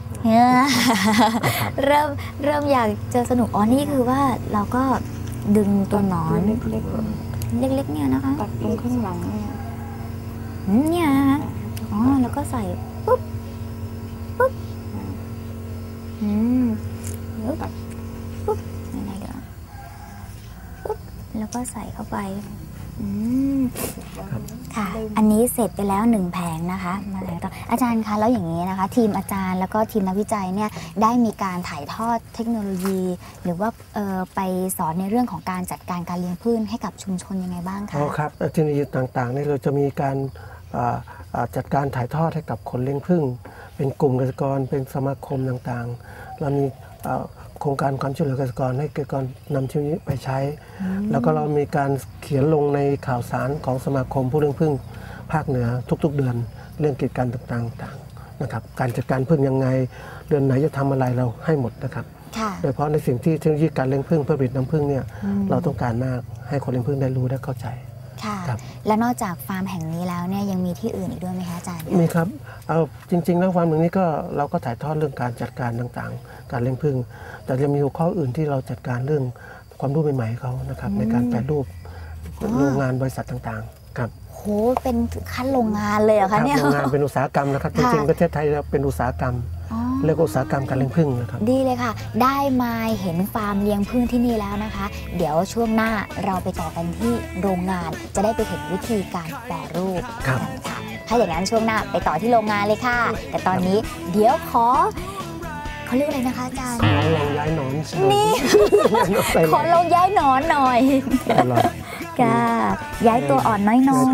เริ่มเริ่มอยากจะสนุกอ๋อนี่คือว่าเราก็ดึงตัวหนอนเล็กๆเล็กๆเนี่ยนะคะตัดตรงข้างหลังเนี่ยเนี่ยนะคะอ๋อแล้วก็ใส่ปุ๊บปุ๊บอืมแล้วตัดปุ๊บอะไรเดี๋ยวปุ๊บแล้วก็ใส่เข้าไปอืมค่ะอันนี้เสร็จไปแล้วหนึ่งแผงนะคะมาแล้วต่ออาจารย์คะแล้วอย่างนี้นะคะทีมอาจารย์แล้วก็ทีมนักวิจัยเนี่ยได้มีการถ่ายทอดเทคโนโลยี หรือว่าไปสอนในเรื่องของการจัดการการเลี้ยงผึ้งให้กับชุมชนยังไงบ้างคะอ๋อครับเทคโนโลยีต่างๆนี่เราจะมีการจัดการถ่ายทอดให้กับคนเลี้ยงผึ้งเป็นกลุ่มเกษตรกรเป็นสมาคมต่างๆเรามีโครงการความช่วยเหลือเกษตรกรให้เกษตรกรนำชิ้นนี้ไปใช้แล้วก็เรามีการเขียนลงในข่าวสารของสมาคมผู้เลี้ยงผึ้งภาคเหนือทุกๆเดือนเรื่องกิจการต่างๆนะครับการจัดการผึ้งยังไงเดือนไหนจะทำอะไรเราให้หมดนะครับโดยเฉพาะในสิ่งที่เทคโนโลยีการเลี้ยงผึ้งเพื่อผลิตน้ำผึ้งเนี่ยเราต้องการมากให้คนเลี้ยงผึ้งได้รู้ได้เข้าใจค่ะและนอกจากฟาร์มแห่งนี้แล้วเนี่ยยังมีที่อื่นอีกด้วยไหมคะอาจารย์มีครับเอาจริงๆแล้วฟาร์มแห่งนี้ก็เราก็ถ่ายทอดเรื่องการจัดการต่างๆการเลี้ยงผึ้งแต่จะมีหัวข้ออื่นที่เราจัดการเรื่องความรู้ใหม่ๆเขานะครับในการแปรรูปโรงงานบริษัทต่างๆครับโหเป็นขั้นโรงงานเลยเหรอคะเนี่ยโรงงานเป็นอุตสาหกรรมนะครับจริงๆประเทศไทยเราเป็นอุตสาหกรรมเรียกอุตสาหกรรมการเลี้ยงผึ้งนะครับดีเลยค่ะได้มาเห็นฟาร์มเลี้ยงผึ้งที่นี่แล้วนะคะเดี๋ยวช่วงหน้าเราไปต่อกันที่โรงงานจะได้ไปเห็นวิธีการแปรรูปครับถ้าอย่างนั้นช่วงหน้าไปต่อที่โรงงานเลยค่ะแต่ตอนนี้เดี๋ยวขอเขาเรียกอะไรนะคะอาจารย์ขอลงย้ายหนอนนี่ขอลงย้ายหนอนหน่อยค่ะย้ายตัวอ่อนน้อยๆ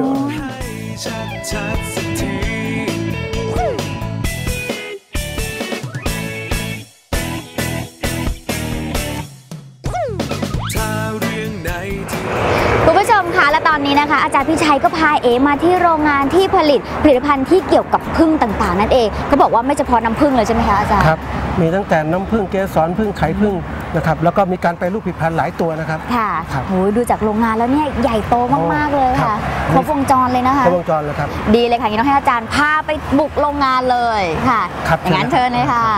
คุณผู้ชมคะและตอนนี้นะคะอาจารย์พิชัยก็พาเอมาที่โรงงานที่ผลิตผลิตภัณฑ์ที่เกี่ยวกับผึ้งต่างๆนั่นเองเขาบอกว่าไม่เฉพาะน้ำผึ้งเลยใช่ไหมคะอาจารย์ครับมีตั้งแต่น้ำผึ้งเกสรผึ้งไข่ผึ้งนะครับแล้วก็มีการแปรรูปผลิตภัณฑ์หลายตัวนะครับค่ะโหดูจากโรงงานแล้วเนี่ยใหญ่โตมากๆเลยค่ะครบวงจรเลยนะคะครบวงจรเลยครับดีเลยค่ะงั้นต้องให้อาจารย์พาไปบุกโรงงานเลยค่ะอย่างนั้นเชิญเลยค่ะ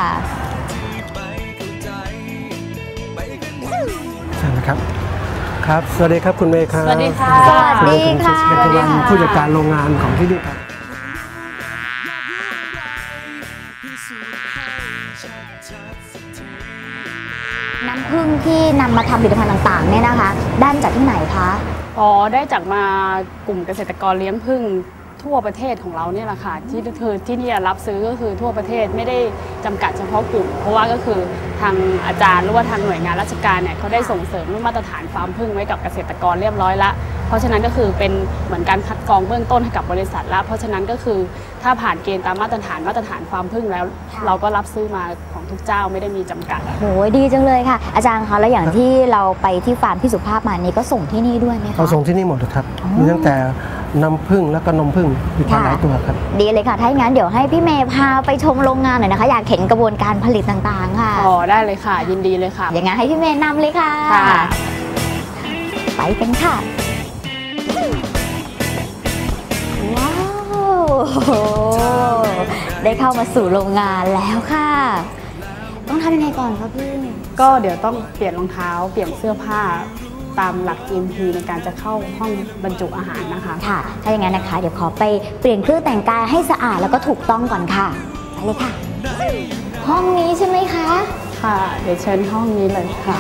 ใช่ไหมครับครับสวัสดีครับคุณเมย์ครับสวัสดีค่ะสวัสดีค่ะเป็นผู้จัดการโรงงานของที่นี่ครับน้ำผึ้งที่นำมาทำผลิตภัณฑ์ต่างๆเนี่ยนะคะได้มาจากที่ไหนคะอ๋อได้จากมากลุ่มเกษตรกรเลี้ยงผึ้งทั่วประเทศของเราเนี่ยแหละค่ะที่คือที่นี่รับซื้อก็คือทั่วประเทศไม่ได้จำกัดเฉพาะกลุ่มเพราะว่าก็คือทางอาจารย์หรือว่าทางหน่วยงานราชการเนี่ยเขาได้ส่งเสริมมาตรฐานฟาร์มผึ้งไว้กับเกษตรกรเรียบร้อยละเพราะฉะนั้นก็คือเป็นเหมือนการคัดกรองเบื้องต้นให้กับบริษัทละเพราะฉะนั้นก็คือถ้าผ่านเกณฑ์ตามมาตรฐานมาตรฐานฟาร์มผึ้งแล้วเราก็รับซื้อมาของทุกเจ้าไม่ได้มีจำกัดโหดีจังเลยค่ะอาจารย์คะแล้วอย่างที่เราไปที่ฟาร์มพี่สุภาพมานี้ก็ส่งที่นี่ด้วยไหมคะเราส่งที่นี่หมดครับมีตั้งแต่น้ำผึ้งแล้วก็นมผึ้งมีหลายตัวครับดีเลยค่ะถ้าอย่างนั้นเดี๋ยวให้พี่เมย์พาไปชมโรงงานหน่อยนะคะอยากเห็นกระบวนการผลิตต่างๆค่ะอ๋อได้เลยค่ะยินดีเลยค่ะอย่างงั้นให้พี่เมย์นำเลยค่ะไปกันค่ะโหได้เข้ามาสู่โรงงานแล้วค่ะต้องทำยังไงก่อนคะพี่ก็เดี๋ยวต้องเปลี่ยนรองเท้าเปลี่ยนเสื้อผ้าตามหลัก จี เอ็ม พี ในการจะเข้าห้องบรรจุอาหารนะคะค่ะถ้าอย่างนั้นนะคะเดี๋ยวขอไปเปลี่ยนเครื่องแต่งกายให้สะอาดแล้วก็ถูกต้องก่อนค่ะไปเลยค่ะห้องนี้ใช่ไหมคะค่ะเดี๋ยวเชิญห้องนี้เลยค่ะ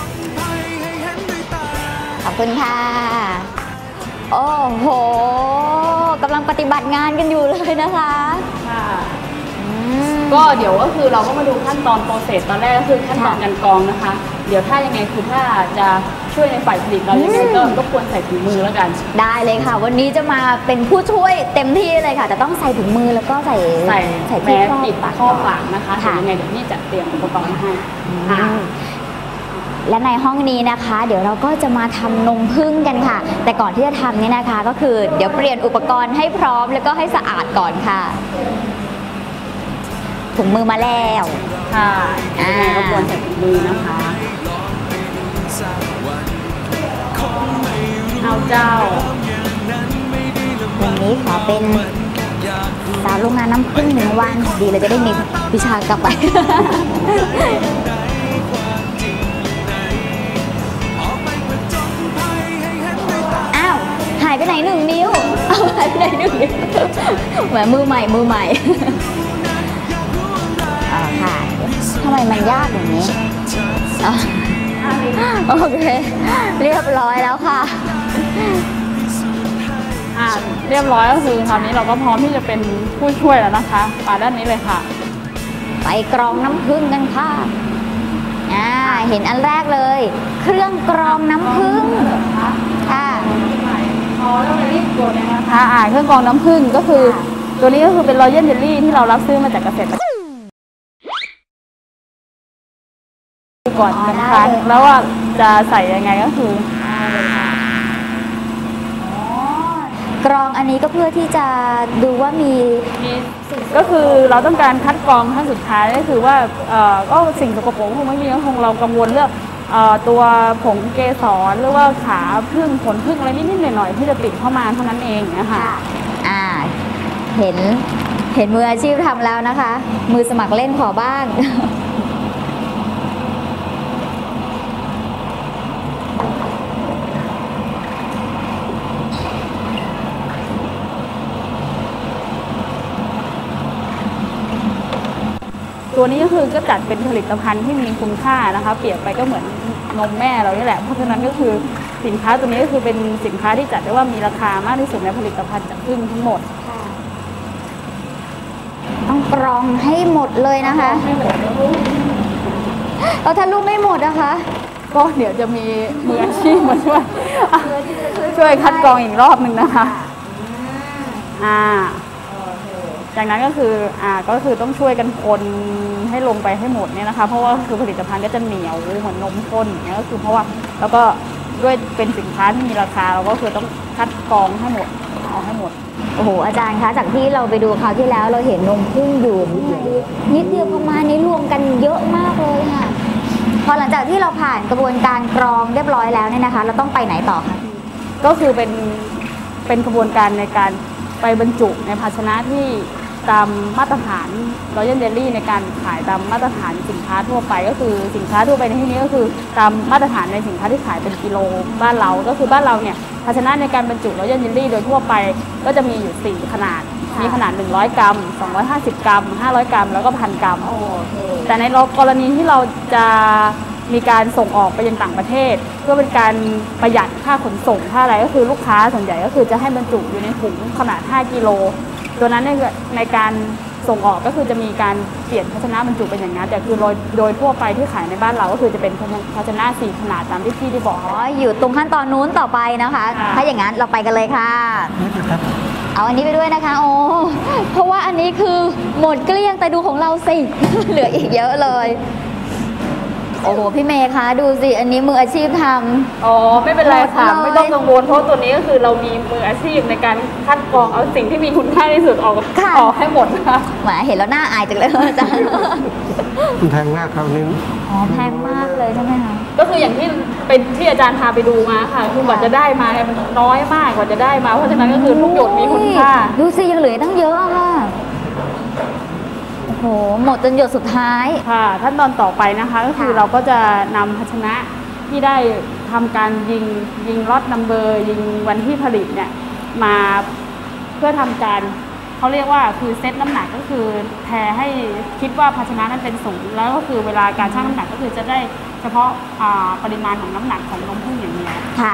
ขอบคุณค่ะโอ้โหกำลังปฏิบัติงานกันอยู่เลยนะคะค่ะก็เดี๋ยวก็คือเราก็มาดูขั้นตอนโปรเซสตอนแรกก็คือขั้นตอนการกรองนะคะเดี๋ยวถ้ายังไงคือถ้าจะช่วยในฝ่ายผลิตเรายังไงก็รบกวนใส่ถุงมือแล้วกันได้เลยค่ะวันนี้จะมาเป็นผู้ช่วยเต็มที่เลยค่ะแต่ต้องใส่ถุงมือแล้วก็ใส่ใส่ใส่แมสปิดข้อปากนะคะเดี๋ยวยังไงเดี๋ยวนี่จัดเตรียมอุปกรณ์ให้และในห้องนี้นะคะเดี๋ยวเราก็จะมาทำนมผึ้งกันค่ะแต่ก่อนที่จะทำนี่นะคะก็คือเดี๋ยวเปลี่ยนอุปกรณ์ให้พร้อมแล้วก็ให้สะอาดก่อนค่ะถุงมือมาแล้วค่ะยังไงรบกวนใส่ถุงมือนะคะเอาเจ้าวันนี้ขอเป็นสาวโรงงานน้ำผึ้งหนึ่งวันดีเลยจะได้มีวิชากลับไปอ้าวหายไปไหนหนึ่งนิ้วเอาหายไปไหนหนึ่งนิ้วเหมือนมือใหม่มือใหม่อ๋อค่ะทำไมมันยากอย่างนี้โอเคเรียบร้อยแล้วค่ะอ่าเรียบร้อยก็คือคราวนี้เราก็พร้อมที่จะเป็นผู้ช่วยแล้วนะคะมาด้านนี้เลยค่ะไปกรองน้ำผึ้งกันค่ะอ่าเห็นอันแรกเลยเครื่องกรองน้ำผึ้งค่ะพอแล้วรีบกดเลยนะคะอ่าเครื่องกรองน้ำผึ้งก็คือตัวนี้ก็คือเป็นรอยัลเจลลี่ที่เรารับซื้อมาจากเกษตรก่อนนะคะแล้วว่าจะใส่ยังไงก็คือกรองอันนี้ก็เพื่อที่จะดูว่ามีมีก็คือเราต้องการคัดกรองขั้นสุดท้ายก็คือว่าก็สิ่งสกปรกคงไม่มีก็คงเรากังวลเรื่องตัวผงเกสรหรือว่าขาพึ่งขนพึ่งอะไรนิดๆหน่อยๆที่จะติดเข้ามาเท่านั้นเองนะคะอ่าเห็นเห็นมืออาชีพทำแล้วนะคะมือสมัครเล่นขอบ้างตัวนี้ก็คือก็จัดเป็นผลิตภัณฑ์ที่มีคุณค่านะคะเปรียบไปก็เหมือนนมแม่เรานี่แหละเพราะฉะนั้นก็คือสินค้าตัวนี้ก็คือเป็นสินค้าที่จัดได้ว่ามีราคามากที่สุดในผลิตภัณฑ์จากผึ้งทั้งหมดต้องกรองให้หมดเลยนะคะให้หมดแล้วถ้าลูกไม่หมดนะคะก็เดี๋ยวจะมีมืออาชีพมาช่วยช่วยคัดกรองอีกรอบหนึ่งนะคะอ่าจากนั้นก็คืออ่าก็คือต้องช่วยกันคนให้ลงไปให้หมดเนี่ยนะคะเพราะว่าคือผลิตภัณฑ์ก็จะเหนียวเหมือนนมข้นอย่างเงี้ยก็คือเพราะว่าแล้วก็ด้วยเป็นสินค้าที่มีราคาเราก็คือต้องคัดกรองให้หมดเอาให้หมดโอ้โหอาจารย์คะจากที่เราไปดูคราวที่แล้วเราเห็นนมผึ้งอยู่นิดเดียวประมาณนี้รวมกันเยอะมากเลยค่ะพอหลังจากที่เราผ่านกระบวนการกรองเรียบร้อยแล้วเนี่ยนะคะเราต้องไปไหนต่อคะก็คือเป็นเป็นกระบวนการในการไปบรรจุในภาชนะที่ตามมาตรฐานรอยัลเจลลี่ในการขายตามมาตรฐานสินค้าทั่วไปก็คือสินค้าทั่วไปในที่นี้ก็คือตามมาตรฐานในสินค้าที่ขายเป็นกิโลบ้านเราก็คือบ้านเราเนี่ยภาชนะในการบรรจุรอยัลเจลลี่โดยทั่วไปก็จะมีอยู่สี่ขนาดมีขนาดหนึ่งร้อยกรัมสองร้อยห้าสิบกรัมห้าร้อยกรัมแล้วก็พันกรัมแต่ในกรณีที่เราจะมีการส่งออกไปยังต่างประเทศเพื่อเป็นการประหยัดค่าขนส่งค่าอะไรก็คือลูกค้าส่วนใหญ่ก็คือจะให้บรรจุอยู่ในถุงขนาดห้ากิโลตัวนั้นในในการส่งออกก็คือจะมีการเปลี่ยนภาชนะบรรจุเป็นอย่างนั้นแต่คือโดยโดยทั่วไปที่ขายในบ้านเราก็คือจะเป็นภาชนะสี่ขนาดตามที่พี่ที่บอกอ๋ออยู่ตรงขั้นตอนนู้นต่อไปนะคะถ้าอย่างนั้นเราไปกันเลยค่ะเอาอันนี้ไปด้วยนะคะโอ้เพราะว่าอันนี้คือหมดเกลี้ยงแต่ดูของเราสิเหลืออีกเยอะเลยโอ้โหพี่เมย์คะดูสิอันนี้มืออาชีพทำอ๋อไม่เป็นไรค่ะหมดเลยไม่ต้องกังวลเพราะตัวนี้ก็คือเรามีมืออาชีพในการคัดกรองเอาสิ่งที่มีคุณค่าที่สุดออกออกให้หมดค่ะแหมเห็นแล้วน่าอายจังเลยอาจารย์มันแพงมากครับนี้อ๋อแพงมากเลยใช่ไหมคะก็คืออย่างที่เป็นที่อาจารย์พาไปดูมาค่ะคือกว่าจะได้มาเนี่ยมันน้อยมากกว่าจะได้มาเพราะฉะนั้นก็คือทุกหยดมีคุณค่าดูสิยังเหลือตั้งเยอะอะค่ะโอ้โหหมดจนหยดสุดท้ายค่ะขั้นตอนต่อไปนะคะก็คือค่ะเราก็จะนำภาชนะที่ได้ทำการยิงยิงล็อตนัมเบอร์ยิงวันที่ผลิตเนี่ยมาเพื่อทำการเขาเรียกว่าคือเซตน้ำหนักก็คือแทให้คิดว่าภาชนะนั้นเป็นศูนย์แล้วก็คือเวลาการชั่งน้ำหนักก็คือจะได้เฉพาะปริมาณของน้ำหนักของนมผึ้งอย่างเดียวค่ะ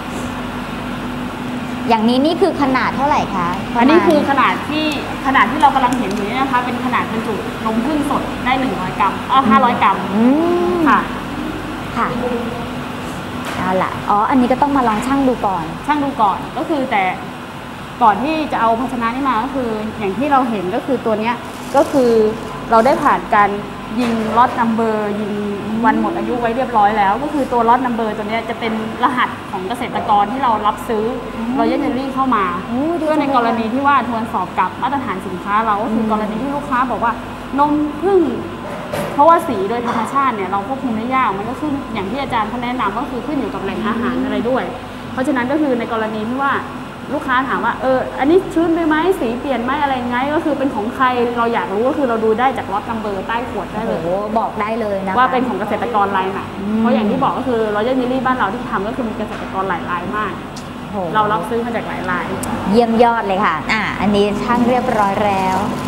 อย่างนี้นี่คือขนาดเท่าไหร่คะประมาณอันนี้คือขนาดที่ขนาดที่เรากำลังเห็นอยู่นี่นะคะเป็นขนาดบรรจุนมผึ้งสดได้หนึ่งร้อยกรัมเออห้าร้อยกรัมอืมค่ะค่ะเอาล่ะอ๋ออันนี้ก็ต้องมาลองชั่งดูก่อนช่างดูก่อนก็คือแต่ก่อนที่จะเอาภาชนะนี้มาก็คืออย่างที่เราเห็นก็คือตัวเนี้ยก็คือเราได้ผ่านการยิงล็อตนัมเบอร์ยิงวันหมดอายุไว้เรียบร้อยแล้ว ก็คือตัวล็อตนัมเบอร์ตัวเนี้ยจะเป็นรหัสของเกษตรกรที่เรารับซื้อรอยัลเจลลี่เข้ามาโอ้ดีเพื่อในจังเลยกรณีที่ว่าทวนสอบกับมาตรฐานสินค้าเราก็คือมกรณีที่ลูกค้าบอกว่านมผึ้งเพราะว่าสีโดยธรรมชาติเนี่ยเราควบคุมได้ยากมันก็ขึ้นอย่างที่อาจารย์เขาแนะนำก็คือขึ้นอยู่กับแหล่งอาหารอะไรด้วย เพราะฉะนั้นก็คือในกรณีที่ว่าลูกค้าถามว่าเอออันนี้ชื้นไปไหมสีเปลี่ยนไหมอะไรไงก็คือเป็นของใครเราอยากรู้ก็คือเราดูได้จากล็อตนัมเบอร์ใต้ขวดได้เลยโอ้โหบอกได้เลยนะคะว่าเป็นของเกษตรกรรายไหนอืมเพราะอย่างที่บอกก็คือรอยัลเจลลี่บ้านเราที่ทำก็คือมีเกษตรกรหลายรายมากโอ้โหเรารับซื้อมาจากหลายรายเยี่ยมยอดเลยค่ะ อ่า อันนี้ช่างเรียบร้อยแล้ว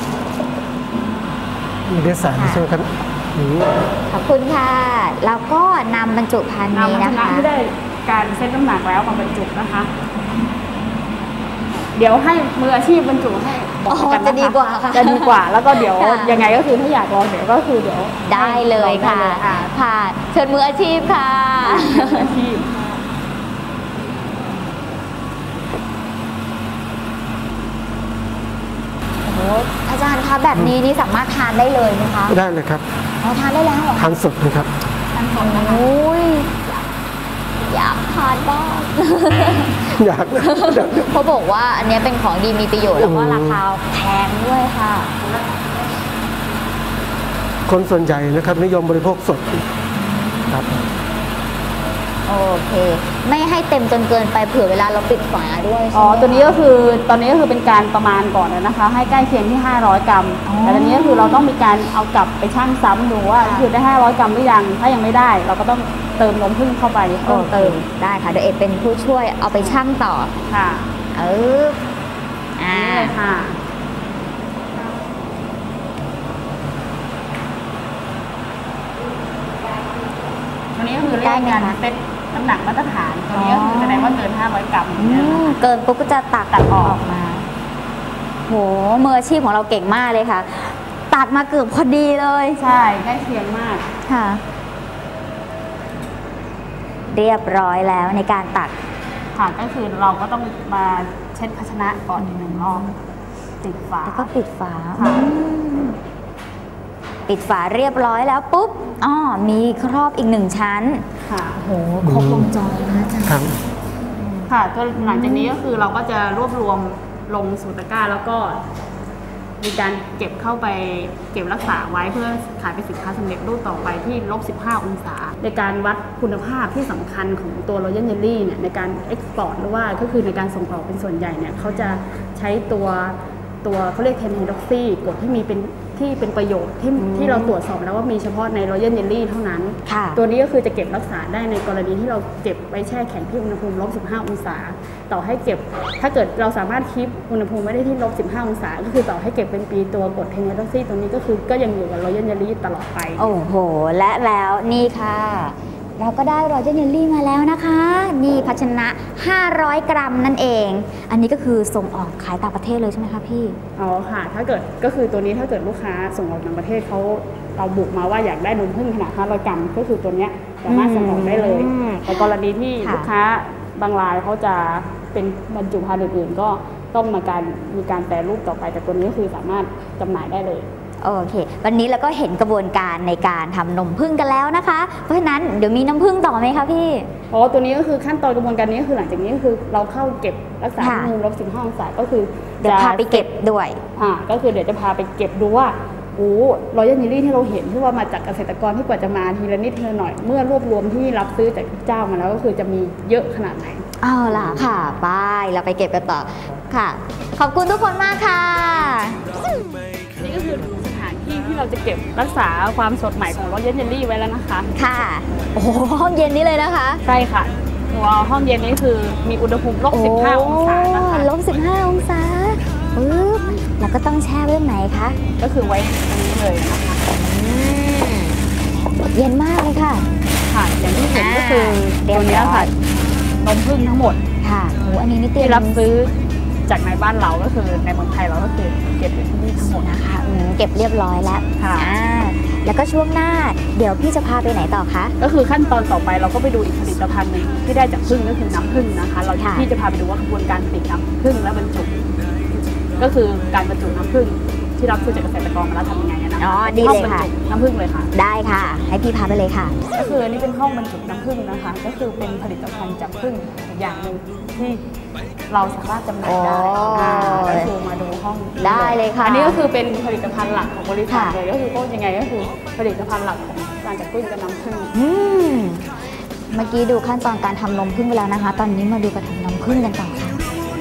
มีเดสานใช่ไหมครับอืมขอบคุณค่ะ แล้วก็นำบรรจุภัณฑ์นำนี้ภาชนะนะคะ ที่ได้การเซ็ตน้ำหนักแล้วมาบรรจุนะคะ เดี๋ยวให้มืออาชีพบรรจุให้บอกกันอ๋อจะดีกว่าค่ะจะดีกว่าแล้วก็เดี๋ยวค่ะยังไงก็คือถ้าอยากลองเดี๋ยวก็คือเดี๋ยวได้เลยค่ะได้เลยค่ะค่ะ เชิญมืออาชีพค่ะมืออาชีพโอ้โหอาจารย์คะแบบนี้นี่สามารถทานได้เลยไหมคะได้เลยครับอ๋อทานได้แล้วเหรอทานสดนะครับโอ้ยอยากทานบ้างอยากนะอยากนะเขาบอกว่าอันเนี้ยเป็นของดีมีประโยชน์แล้วก็อืมราคาแพงด้วยค่ะคนส่วนใหญ่นะครับนิยมบริโภคสดครับโอเค ไม่ให้เต็มจนเกินไปเผื่อเวลาเราปิดฝาด้วยใช่ไหมอ๋อตัวนี้ก็คือตอนนี้ก็คือเป็นการประมาณก่อนนะคะ ให้ใกล้เคียงที่ห้าร้อยกรัมอ๋อแต่ตอนนี้ก็คือเราต้องมีการเอากลับไปชั่งซ้ำดูว่าค่ะคือได้ห้าร้อยกรัมหรือยังถ้ายังไม่ได้ เราก็ต้องเติมนมผึ้งเข้าไปเพิ่มเติมได้ค่ะเดี๋ยวเอกเป็นผู้ช่วยเอาไปชั่งต่อค่ะเอออ่านี่เลยค่ะ ตัวนี้ก็คือเรียกการเซ็ตน้ำหนักมาตรฐานตัวนี้ก็คือแสดงว่าเกินห้าร้อยกรัมอืมเกินปุ๊บก็จะตักตัดออกมาโหมืออาชีพของเราเก่งมากเลยค่ะ ตัดมาเกือบพอดีเลยใช่ใกล้เคียงมากค่ะ เรียบร้อยแล้วในการตัดค่ะก็คือเราก็ต้องมาเช็ดภาชนะก่อนอีกหนึ่งรอบติดฝาแล้วก็ปิดฝาค่ะอืมปิดฝาเรียบร้อยแล้วปุ๊บอ๋อมีครอบอีกหนึ่งชั้นค่ะโหครบวงจรเลยนะอาจารย์ครับค่ะก็หลังจากนี้ก็คือเราก็จะรวบรวมลงสู่ตะกร้าแล้วก็มีการเก็บเข้าไปเก็บรักษาไว้เพื่อขายเป็นสินค้าสำเร็จรูปต่อไปที่ลบสิบห้าองศา ในการวัดคุณภาพที่สำคัญของตัวรอยัลเจลลี่เนี่ยในการเอ็กซ์พอร์ตหรือว่าก็คือในการส่งออกเป็นส่วนใหญ่เนี่ยเขาจะใช้ตัวตัวเขาเรียกเทนไฮดรอกซีกรดที่มีเป็นที่เป็นประโยชน์ที่ที่เราตรวจสอบแล้วว่ามีเฉพาะในรอยัลเจลลี่เท่านั้นค่ะตัวนี้ก็คือจะเก็บรักษาได้ในกรณีที่เราเก็บไว้แช่แข็งที่อุณหภูมิลบสิบห้าองศา ต่อให้เก็บถ้าเกิดเราสามารถคีปอุณหภูมิไว้ได้ที่ลบสิบห้าองศา ก็คือต่อให้เก็บเป็นปีตัวกรดเทนไฮดรอกซีตรงนี้ก็คือก็ยังอยู่กับรอยัลเจลลี่ตลอดไปโอ้โห และแล้วนี่ค่ะ เราก็ได้รอยัลเจลลี่มาแล้วนะคะ นี่ภาชนะ ห้าร้อย กรัมนั่นเอง อันนี้ก็คือส่งออกขายต่างประเทศเลยใช่ไหมคะพี่อ๋อค่ะ ถ้าเกิดก็คือตัวนี้ถ้าเกิดลูกค้าส่งออกต่างประเทศเขาเราบุกมาว่าอยากได้นมผึ้งขนาดห้าร้อยกรัมก็คือตัวเนี้ยสามารถส่งออกได้เลยอืมแต่กรณีที่ค่ะลูกค้าบางรายเขาจะเป็นบรรจุภัณฑ์อื่นๆก็ต้องมาการมีการแปรรูปต่อไปแต่ตัวนี้ก็คือสามารถจำหน่ายได้เลยโอเควันนี้เราก็เห็นกระบวนการในการทำนมผึ้งกันแล้วนะคะ เพราะฉะนั้นเดี๋ยวมีน้ำผึ้งต่อไหมคะพี่อ๋อตัวนี้ก็คือขั้นตอนกระบวนการนี้ก็คือหลังจากนี้ก็คือเราเข้าเก็บรักษาอุณหภูมิลบสิบห้าองศาก็คือเดี๋ยวพาไปเก็บด้วยอ่าก็คือเดี๋ยวจะพาไปเก็บดูว่าโอ้รอยัลเยลลี่ที่เราเห็นที่ว่ามาจากเกษตรกรที่กว่าจะมาทีละนิดทีละหน่อยเมื่อรวบรวมที่รับซื้อจากเจ้ามาแล้วก็คือจะมีเยอะขนาดไหนเอาล่ะค่ะไปเราไปเก็บกันต่อค่ะขอบคุณทุกคนมากค่ะนี่ก็คือสถานที่ที่เราจะเก็บรักษาความสดใหม่ของรอยัลเยลลี่ไว้แล้วนะคะค่ะโอ้โหห้องเย็นนี้เลยนะคะใช่ค่ะตัวห้องเย็นนี้คือมีอุณหภูมิลบสิบห้าองศานะคะลบสิบห้าองศาปึ๊บแล้วก็ต้องแช่ไว้ไหนคะก็คือไว้ตรงนี้เลยนะคะเย็นมากเลยค่ะค่ะอย่างที่เห็นก็คือตัวนี้ค่ะนมผึ้งทั้งหมดค่ะโอ้อันนี้นี่เตรียมรับซื้อจากในบ้านเราก็คือในเมืองไทยเราก็คือเก็บอยู่ที่นี่ทั้งหมดนะคะเก็บเรียบร้อยแล้วค่ะแล้วก็ช่วงหน้าเดี๋ยวพี่จะพาไปไหนต่อคะก็คือขั้นตอนต่อไปเราก็ไปดูอีกผลิตภัณฑ์หนึ่งที่ได้จากผึ้งก็คือน้ำผึ้งนะคะเราที่จะพาไปดูว่ากระบวนการผลิตน้ำผึ้งและบรรจุก็คือการบรรจุน้ำผึ้งที่รับซื้อจากเกษตรกรมาแล้วทำยังไงนะอ๋อดีเลยค่ะน้ำผึ้งเลยค่ะได้ค่ะให้พี่พาไปเลยค่ะก็คืออันนี้เป็นห้องบรรจุน้ำผึ้งนะคะก็คือเป็นผลิตภัณฑ์จากผึ้งอย่างหนึ่งที่เราสามารถจำหน่ายได้ก็คือมาดูห้องได้เลยค่ะอันนี้ก็คือเป็นผลิตภัณฑ์หลักของบริษัทเลยก็คือก็ยังไงก็คือผลิตภัณฑ์หลักของการจากผึ้งกับน้ำผึ้งเมื่อกี้ดูขั้นตอนการทำนมผึ้งไปแล้วนะคะตอนนี้มาดูการทำน้ำผึ้งกันต่อค่ะ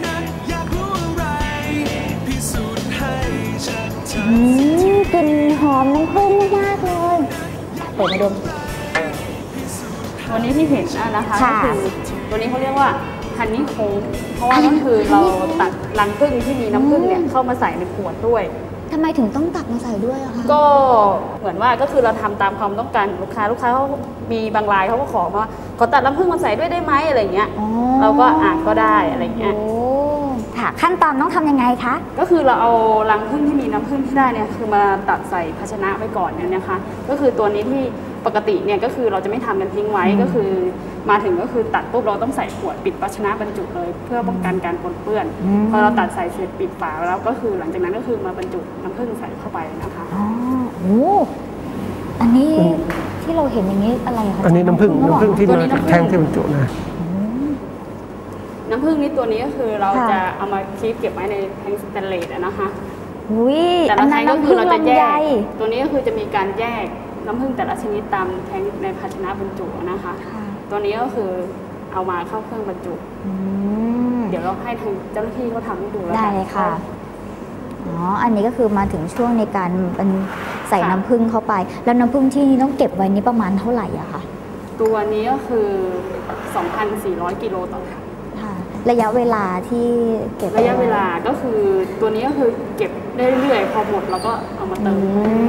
กลิ่นหอมน้ำผึ้งมากเลยเปิดมาดมตัวนี้ที่เห็นนะคะก็คือตัวนี้เขาเรียกว่าฮันนี่โค้งเพราะว่าก็คือเราตัดรังผึ้งที่มีน้ำผึ้งเนี่ยเข้ามาใส่ในขวดด้วยทำไมถึงต้องตักมาใส่ด้วยอะคะก็เหมือนว่าก็คือเราทำตามความต้องการลูกค้าลูกค้าเขามีบางรายเขาก็ขอมาขอตัดน้ำผึ้งมาใส่ด้วยได้ไหมอะไรเงี้ยเราก็อ่านก็ได้อะไรเงี้ยค่ะขั้นตอนต้องทำยังไงคะก็คือเราเอารังผึ้งที่มีน้ำผึ้งที่ได้เนี่ยคือมาตัดใส่ภาชนะไว้ก่อนเนี่ยนะคะก็คือตัวนี้ที่ปกติเนี่ยก็คือเราจะไม่ทำกันทิ้งไว้ก็คือมาถึงก็คือตัดปุ๊บเราต้องใส่ขวดปิดภาชนะบรรจุเลยเพื่อป้องกันการปนเปื้อนพอเราตัดใส่เสร็จปิดฝาแล้วก็คือหลังจากนั้นก็คือมาบรรจุน้ำผึ้งใส่เข้าไปนะคะอ๋อโอ้อันนี้ที่เราเห็นอย่างนี้อะไรคะอันนี้น้ำผึ้งน้ำผึ้งที่มาแทงที่บรรจุนะน้ำผึ้งนี้ตัวนี้ก็คือเราจะเอามาคีบเก็บไว้ในแทงสแตนเลสนะคะแต่ละแทงก็คือเราจะแยกตัวนี้ก็คือจะมีการแยกน้ำผึ้งแต่ละชนิดตามแทงในภาชนะบรรจุนะคะตัวนี้ก็คือเอามาเข้าเครื่องบรรจุเดี๋ยวเราให้ทางเจ้าหน้าที่เขาทำให้ดูแล้วได้เลยค่ะอ๋ออันนี้ก็คือมาถึงช่วงในการใส่น้ำผึ้งเข้าไปแล้วน้ำผึ้งที่นี่ต้องเก็บไว้นี้ประมาณเท่าไหร่อะคะตัวนี้ก็คือ สองพันสี่ร้อย กิโลต่อถังระยะเวลาที่เก็บระยะเวลาก็คือตัวนี้ก็คือเก็บได้เรื่อยๆพอหมดแล้วก็เอามาเติม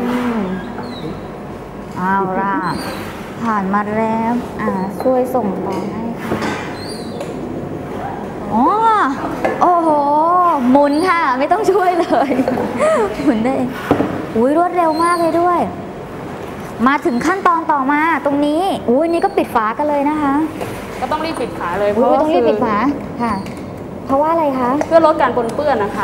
เอาล่ะผ่านมาแล้วอ่าช่วยส่งต่อให้ค่ะอ๋อโอ้โหหมุนค่ะไม่ต้องช่วยเลยหมุนได้อุ้ยรวดเร็วมากเลยด้วยมาถึงขั้นตอนต่อมาตรงนี้อุ้ยนี่ก็ปิดฝากันเลยนะคะก็ต้องรีบปิดฝาเลยเพราะว่าต้องรีบปิดฝาค่ะเพราะว่าอะไรคะเพื่อลดการปนเปื้อนนะคะ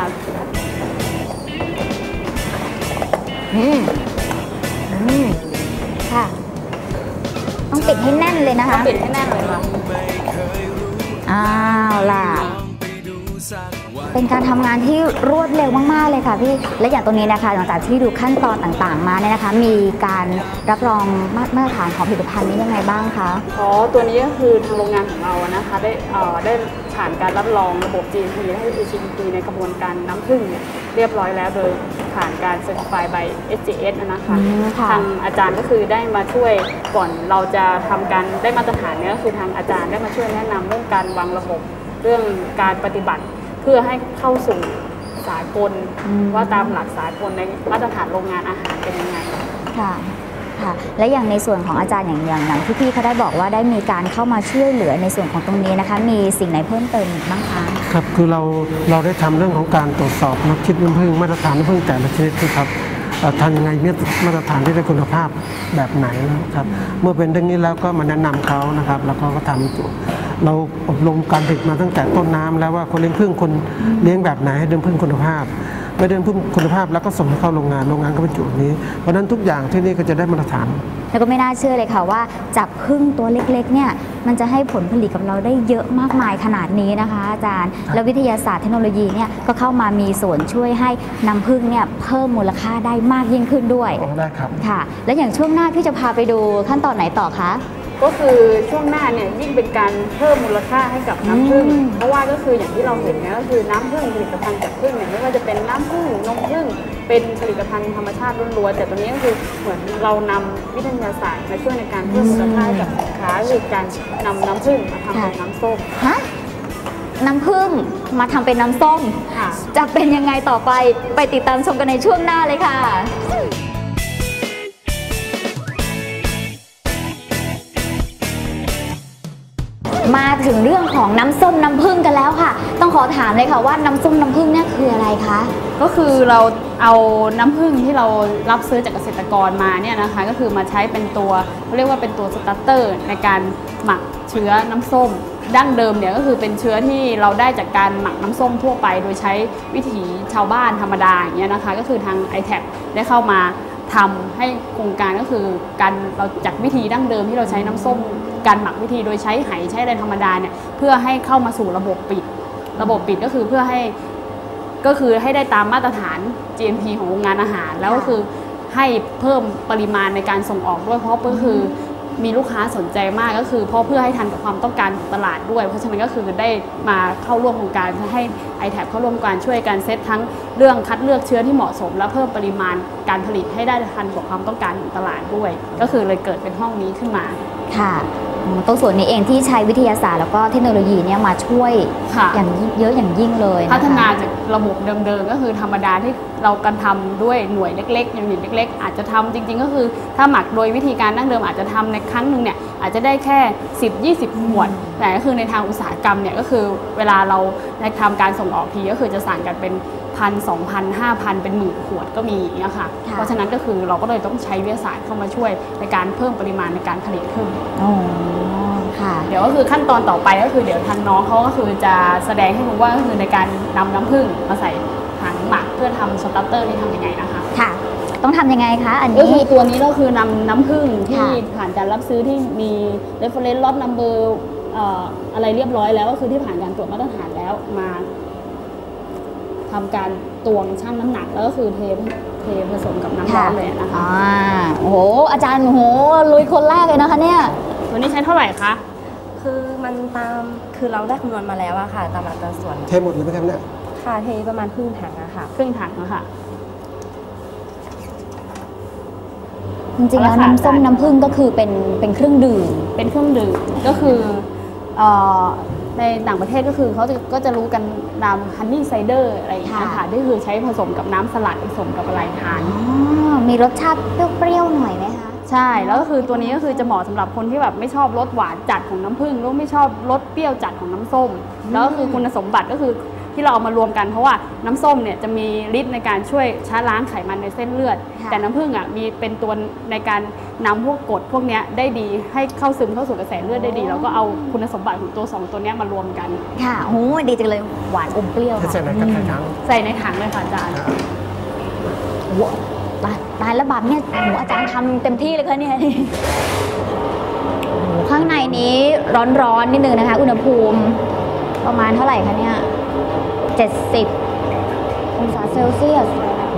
อืมอืมค่ะต้องปิดให้แน่นเลยนะคะต้องปิดให้แน่นเลยค่ะอ้าวล่ะเป็นการทำงานที่รวดเร็วมากๆเลยค่ะพี่และอย่างตรงนี้นะคะหลังจากที่ดูขั้นตอนต่างๆมาเนี่ยนะคะมีการรับรองมาตรฐานของผลิตภัณฑ์นี้ยังไงบ้างคะอ๋อตัวนี้ก็คือทางโรงงานของเรานะคะได้เอ่อได้ผ่านการรับรองระบบ จี เอ็ม พี และ เอ จี พี ในกระบวนการน้ำผึ้งเรียบร้อยแล้วโดยผ่านการเซอร์ติฟาย by เอส จี เอส นะคะทางอาจารย์ก็คือได้มาช่วยก่อนเราจะทำการได้มาตรฐานเนี่ยก็คือทางอาจารย์ได้มาช่วยแนะนำเรื่องการวางระบบเรื่องการปฏิบัติเพื่อให้เข้าสู่สากลว่าตามหลักสากลในมาตรฐานโรงงานอาหารเป็นยังไงค่ะค่ะและอย่างในส่วนของอาจารย์อย่างอย่างอย่างที่พี่เขาได้บอกว่าได้มีการเข้ามาช่วยเหลือในส่วนของตรงนี้นะคะมีสิ่งไหนเพิ่มเติมบ้างคะครับคือเราเราได้ทำเรื่องของการตรวจสอบนักคิดน้ำผึ้งมาตรฐานน้ำผึ้งแต่ละชนิดนะครับทำยังไงมาตรฐานที่ได้คุณภาพแบบไหนนะครับเมื่อเป็นเรื่องนี้แล้วก็มาแนะนำเขานะครับแล้วก็ก็ทำเราอบรมการผลิตมาตั้งแต่ต้นน้ำแล้วว่าคนเลี้ยงผึ้งคนเลี้ยงแบบไหนให้ได้ผึ้งคุณภาพไม่ได้พึ่งคุณภาพแล้วก็ส่งให้เข้าโรงงานโรงงานก็บรรจุนี้เพราะฉะนั้นทุกอย่างที่นี่ก็จะได้มาตรฐานแล้วก็ไม่น่าเชื่อเลยค่ะว่าจากพึ่งตัวเล็กๆเนี่ยมันจะให้ผลผลิตกับเราได้เยอะมากมายขนาดนี้นะคะอาจารย์แล้ววิทยาศาสตร์เทคโนโลยีเนี่ยก็เข้ามามีส่วนช่วยให้น้ำผึ้งเนี่ยเพิ่มมูลค่าได้มากยิ่งขึ้นด้วยได้ครับค่ะและอย่างช่วงหน้าพี่จะพาไปดูขั้นตอนไหนต่อคะก็คือช่วงหน้าเนี่ยยิ่งเป็นการเพิ่มมูลค่าให้กับน้ำผึ้งเพราะว่าก็คืออย่างที่เราเห็นเนี่ยก็คือน้ำผึ้งผลิตภัณฑ์จากผึ้งเนี่ยไม่ว่าจะเป็นน้ำผึ้งนมผึ้งเป็นผลิตภัณฑ์ธรรมชาติล้วนๆแต่ตรงนี้ก็คือเหมือนเรานำวิทยาศาสตร์มาช่วยในการเพิ่มมูลค่าให้กับสินค้าคือการนำน้ำผึ้งมาทำเป็นน้ำส้มฮะน้ำผึ้งมาทำเป็นน้ำส้มจะเป็นยังไงต่อไปไปติดตามชมกันในช่วงหน้าเลยค่ะมาถึงเรื่องของน้ำส้มน้ำผึ้งกันแล้วค่ะต้องขอถามเลยค่ะว่าน้ำส้มน้ำผึ้งเนี่ยคืออะไรคะก็คือเราเอาน้ำผึ้งที่เรารับซื้อจากเกษตรกรมาเนี่ยนะคะก็คือมาใช้เป็นตัวเขาเรียกว่าเป็นตัวสตาร์เตอร์ในการหมักเชื้อน้ำส้มดั้งเดิมเนี่ยก็คือเป็นเชื้อที่เราได้จากการหมักน้ำส้มทั่วไปโดยใช้วิถีชาวบ้านธรรมดาอย่างเงี้ยนะคะก็คือทาง ไอ แท็บ ได้เข้ามาทำให้โครงการก็คือการเราจากวิธีดั้งเดิมที่เราใช้น้ำส้มการหมักวิธีโดยใช้ไหใช้อะไรธรรมดาเนี่ยเพื่อให้เข้ามาสู่ระบบปิดระบบปิดก็คือเพื่อให้ก็คือให้ได้ตามมาตรฐาน จี เอ็ม พี ของโรงงานอาหารแล้วก็คือให้เพิ่มปริมาณในการส่งออกด้วยเพราะก็คือมีลูกค้าสนใจมากก็คือเพราะเพื่อให้ทันกับความต้องการตลาดด้วยเพราะฉะนั้นก็คือได้มาเข้าร่วมโครงการให้ ไอ แท็บ เข้าร่วมการช่วยการเซตทั้งเรื่องคัดเลือกเชื้อที่เหมาะสมและเพิ่มปริมาณการผลิตให้ได้ทันกับความต้องการของตลาดด้วยก็คือเลยเกิดเป็นห้องนี้ขึ้นมาค่ะตรงส่วนนี้เองที่ใช้วิทยาศาสตร์แล้วก็เทคโนโลยีเนี่ยมาช่วยอย่างเยอะอย่างยิ่งเลยพัฒนาจากระบบเดิมๆก็คือธรรมดาที่เราการทำด้วยหน่วยเล็กๆอย่างหน่วยเล็กๆอาจจะทำจริงๆก็คือถ้าหมักโดยวิธีการดั้งเดิมอาจจะทำในครั้งหนึ่งเนี่ยอาจจะได้แค่ สิบ ยี่สิบ ขวดแต่ก็คือในทางอุตสาหกรรมเนี่ยก็คือเวลาเราทำการส่งออกทีก็คือจะสั่งกันเป็นพันสองพันห้าพันเป็นหมื่นขวดก็มีอย่างเงี้ยค่ะเพราะฉะนั้นก็คือเราก็เลยต้องใช้วิทยาศาสตร์เข้ามาช่วยในการเพิ่มปริมาณในการผลิตขึ้นเดี๋ยวก็คือขั้นตอนต่อไปก็คือเดี๋ยวทางน้องเขาก็คือจะแสดงให้ดูว่าก็คือในการนำน้ำผึ้งมาใส่ถังหมักเพื่อทำสตาร์เตอร์นี่ทำยังไงนะคะค่ะต้องทำยังไงคะอันนี้ก็คือตัวนี้ก็คือนำน้ำผึ้งที่ผ่านการรับซื้อที่มี reference lot number อะไรเรียบร้อยแล้วก็คือที่ผ่านการตรวจมาตรฐานแล้วมาทำการตวงชั่งน้ำหนักแล้วก็คือเทเทผสมกับน้ำร้อนเลยนะคะโอ้โหอาจารย์โอ้โหลุยคนแรกเลยนะคะเนี่ยตัวนี้ใช้เท่าไหร่คะคือมันตามคือเราได้คำนวณมาแล้วอะค่ะตามอัตราส่วนเทหมดเลยไหมครับเนี่ยค่ะเทประมาณครึ่งถังอะค่ะครึ่งถังอะค่ะจริงๆแล้วน้ำส้มน้ำผึ้งก็คือเป็นเป็นเครื่องดื่มเป็นเครื่องดื่มก็คือในต่างประเทศก็คือเขาก็จะรู้กันน้ำฮันนี่ไซเดอร์อะไรอย่างเงี้ยค่ะที่คือใช้ผสมกับน้ำสลัดผสมกับอะไรทานมีรสชาติเปรี้ยวๆหน่อยไหมคะใช่แล้วก็คือตัวนี้ก็คือจะเหมาะสำหรับคนที่แบบไม่ชอบรสหวานจัดของน้ำผึ้งหรือไม่ชอบรสเปรี้ยวจัดของน้ำส้มแล้วก็คือคุณสมบัติก็คือที่เราเอามารวมกันเพราะว่าน้ำส้มเนี่ยจะมีฤทธิ์ในการช่วยช้าล้างไขมันในเส้นเลือดแต่น้ำผึ้งอ่ะมีเป็นตัวในการนำพวกกรดพวกนี้ได้ดีให้เข้าซึมเข้าสู่กระแสเลือดได้ดีแล้วก็เอาคุณสมบัติของตัวสองตัวนี้มารวมกันค่ะโอ้ดีจังเลยหวานอมเปรี้ยวใส่ในถังใส่ในถังเลยค่ะอาจารย์ว้าตายตายแล้วแบบเนี้ยโอ้อาจารย์ทำเต็มที่เลยค่ะเนี่ยข้างในนี้ร้อนๆนิดนึงนะคะอุณหภูมิประมาณเท่าไหร่คะเนี่ยเจ็ดสิบองศาเซลเซียส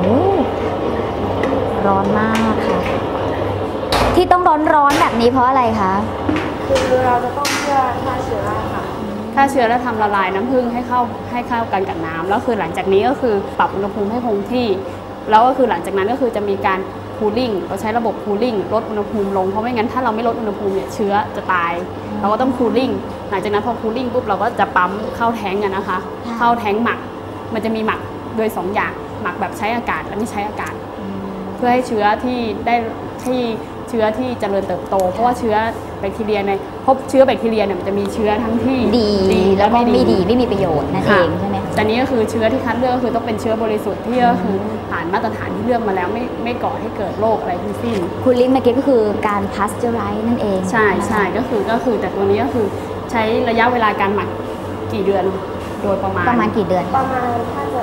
ร้อนมากค่ะที่ต้องร้อนๆแบบนี้เพราะอะไรคะคือเราจะต้องเพื่อฆ่าเชื้อค่ะฆ่าเชื้อและทำละลายน้ำผึ้งให้เข้าให้เข้ากันกับน้ำแล้วคือหลังจากนี้ก็คือปรับอุณหภูมิให้คงที่แล้วก็คือหลังจากนั้นก็คือจะมีการคูลิ่งเราใช้ระบบคูลิ่งลดอุณหภูมิลงเพราะไม่งั้นถ้าเราไม่ลดอุณหภูมิเนี่ยเชื้อจะตายเราก็ต้องคูลิ่งหลังจากนั้นพอคูลิ่งปุ๊บเราก็จะปั๊มเข้าแท้งกันนะคะเข้าแท้งหมักมันจะมีหมักโดยสองอย่างหมักแบบใช้อากาศและไม่ใช้อากาศเพื่อให้เชื้อที่ได้ที่เชื้อที่เจริญเติบโตเพราะว่าเชื้อแบคทีเรียในพบเชื้อแบคทีเรียเนี่ยมันจะมีเชื้อทั้งที่ดีแล้วก็ไม่ดีไม่มีประโยชน์นั่นเองใช่ไหมแต่นี้ก็คือเชื้อที่คัดเลือกก็คือต้องเป็นเชื้อบริสุทธิ์ที่ก็คือผ่านมาตรฐานที่เลือกมาแล้วไม่ไม่ก่อให้เกิดโรคอะไรทั้งสิ้นคุณลิมเมื่อกี้ก็คือการพาสเจอไรซ์นั่นเองใช่ใช่ก็คือก็คือแต่ตัวนี้ก็คือใช้ระยะเวลาการหมักกี่เดือนโดยประมาณประมาณกี่เดือนประมาณถ้าจะถ้า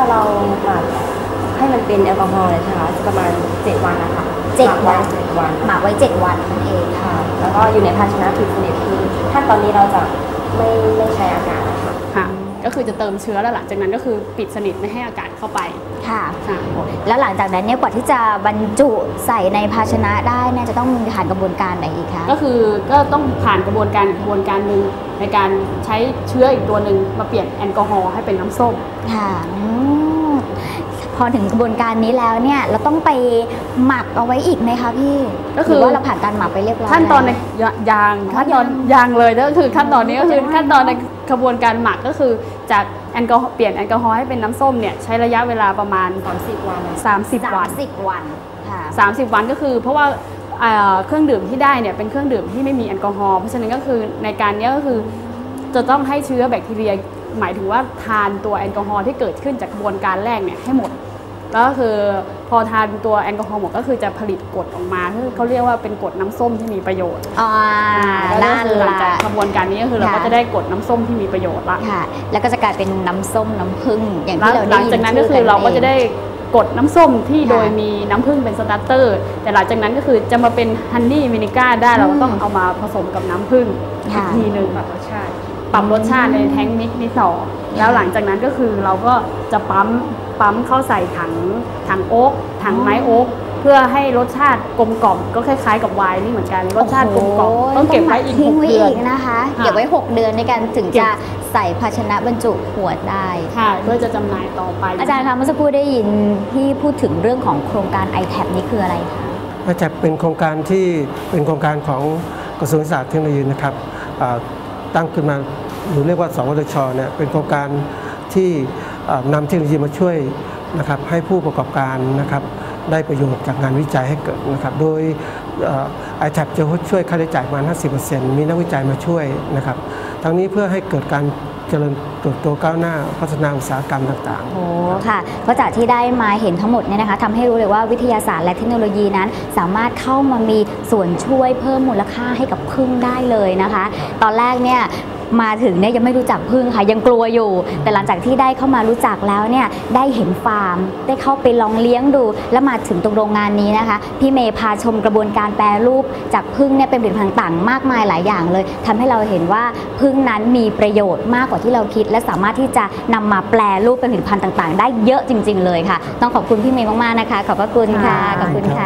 เราหมักให้มันเป็นแอลกอฮอล์เลยนะคะประมาณเจ็ดวันนะคะเจ็ดวันเจ็ดวันหมักไว้เจ็ดวันนั่นเองค่ะค่ะแล้วก็อยู่ในภาชนะปิดสนิทคือขั้นตอนนี้เราจะไม่ไม่ใช้อากาศนะคะค่ะก็คือจะเติมเชื้อแล้วหลังจากนั้นก็คือปิดสนิทไม่ให้อากาศเข้าไปค่ะค่ะแล้วหลังจากนั้นเนี่ยกว่าที่จะบรรจุใส่ในภาชนะได้เนี่ยจะต้องผ่านกระบวนการไหนอีกคะก็คือก็ต้องผ่านกระบวนการกระบวนการหนึ่งในการใช้เชื้ออีกตัวหนึ่งมาเปลี่ยนแอลกอฮอล์ให้เป็นน้ำส้มค่ะอืมพอถึงกระบวนการนี้แล้วเนี่ยเราต้องไปหมักเอาไว้อีกไหมคะพี่ก็คือหรืว่าเราผ่านการหมักไปเรียบร้อยขั้นตอนในแล้วยางอ๋อขั้นตอนยางยางเลยก็คือขั้นตอนนี้ก็คืออ๋อขั้นตอนในกระบวนการหมักก็คือจากแอลกอฮอล์เปลี่ยนแอลกอฮอล์ให้เป็นน้ำส้มเนี่ยใช้ระยะเวลาประมาณสามสิบวันสามสิบ วันสามสิบวันค่ะสามสิบวันก็คือเพราะว่าเอ่อเครื่องดื่มที่ได้เนี่ยเป็นเครื่องดื่มที่ไม่มีแอลกอฮอล์เพราะฉะนั้นก็คือในการนี้ก็คือจะต้องให้เชื้อแบคทีเรียหมายถึงว่าทานตัวแอลกอฮอล์ที่เกิดขึ้นจากกระบวนการแรกเนี่ยให้หมดแล้วก็คือพอทานตัวแอลกอฮอล์หมดก็คือจะผลิตกรดออกมาคือเขาเรียกว่าเป็นกรดน้ำส้มที่มีประโยชน์อ่าแล้วนั่ก็นคือหลังละจากกระบวนการนี้ก็คือเราค่ะก็จะได้กรดน้ำส้มที่มีประโยชน์ละค่ะ แล้วก็จะกลายเป็นน้ำส้มน้ำผึ้งอย่างแล้วที่เราหได้ลังยินจากนั้นก็ชื่คือเราก็จะได้องกรดน้ำส้มที่ค่ะโดยมีน้ำผึ้งเป็นสตาร์เตอร์แต่หลังจากนั้นก็คือจะมาเป็นฮันนี่วินิก้าได้เราก็ต้องเอามาผสมกับน้ำผึ้งอีกค่ะทีหนึ่งปรับรสชาติปรับรสชาติในแท้งมิกซ์นี่ต่อแล้วหลังจากนั้นก็คือเราก็จะปั๊มปั๊มเข้าใส่ถังถังโอ๊กถังไม้โอ๊กเพื่อให้รสชาติกลมกล่อมก็คล้ายๆกับไวน์นี่เหมือนกันรสชาติกลมกล่อมโโหต้องเก็บไว้อีกทิ้หงกไว้เดือนอีกนะคะค่ะเก็บไว้หกเดือนในการถึงเก็บจะใส่ภาชนะบรรจุขวดได้ค่ะเพื่อจะจำหน่ายต่อไปอาจารย์คะเมื่อสักครู่ได้ยินที่พูดถึงเรื่องของโครงการ ไอ แท็บ นี่คืออะไรคะอาจจะเป็นโครงการที่เป็นโครงการของกระทรวงศึกษาเทคโนโลยีนะครับอ่าตั้งขึ้นมาหรือเรียกว่าสวทชเนี่ยเป็นโครงการที่อ่านำเทคโนโลยีมาช่วยนะครับให้ผู้ประกอบการนะครับได้ประโยชน์จากงานวิจัยให้เกิดนะครับโดยไอแท็บจะช่วยค่าใช้จ่ายประมาณ ห้าสิบเปอร์เซ็นต์ มีนักวิจัยมาช่วยนะครับทั้งนี้เพื่อให้เกิดการเจริญเติบโตก้าวหน้าพัฒนาอุตสาหกรรมต่างๆโอ้ค่ะเพราะจากที่ได้มาเห็นทั้งหมดเนี่ยนะคะทำให้รู้เลยว่าวิทยาศาสตร์และเทคโนโลยีนั้น สามารถเข้ามามีส่วนช่วยเพิ่มมูลค่าให้กับผึ้งได้เลยนะคะ ตอนแรกเนี่ยมาถึงเนี่ยยังไม่รู้จักผึ้งค่ะยังกลัวอยู่ แต่หลังจากที่ได้เข้ามารู้จักแล้วเนี่ยได้เห็นฟาร์ม ได้เข้าไปลองเลี้ยงดู แล้วมาถึงตรงโรงงานนี้นะคะพี่เมย์พาชมกระบวนการแปรรูปจากผึ้งเนี่ยเป็นผลิตภัณฑ์ต่างมากมายหลายอย่างเลยทำให้เราเห็นว่าผึ้งนั้นมีประโยชน์มากกว่าที่เราคิด และสามารถที่จะนำมาแปรรูปเป็นผลิตภัณฑ์ต่างๆ ได้เยอะจริง ๆ เลยค่ะต้องขอบคุณพี่เมย์มากๆนะคะขอบพระคุณค่ะขอบคุณค่ะ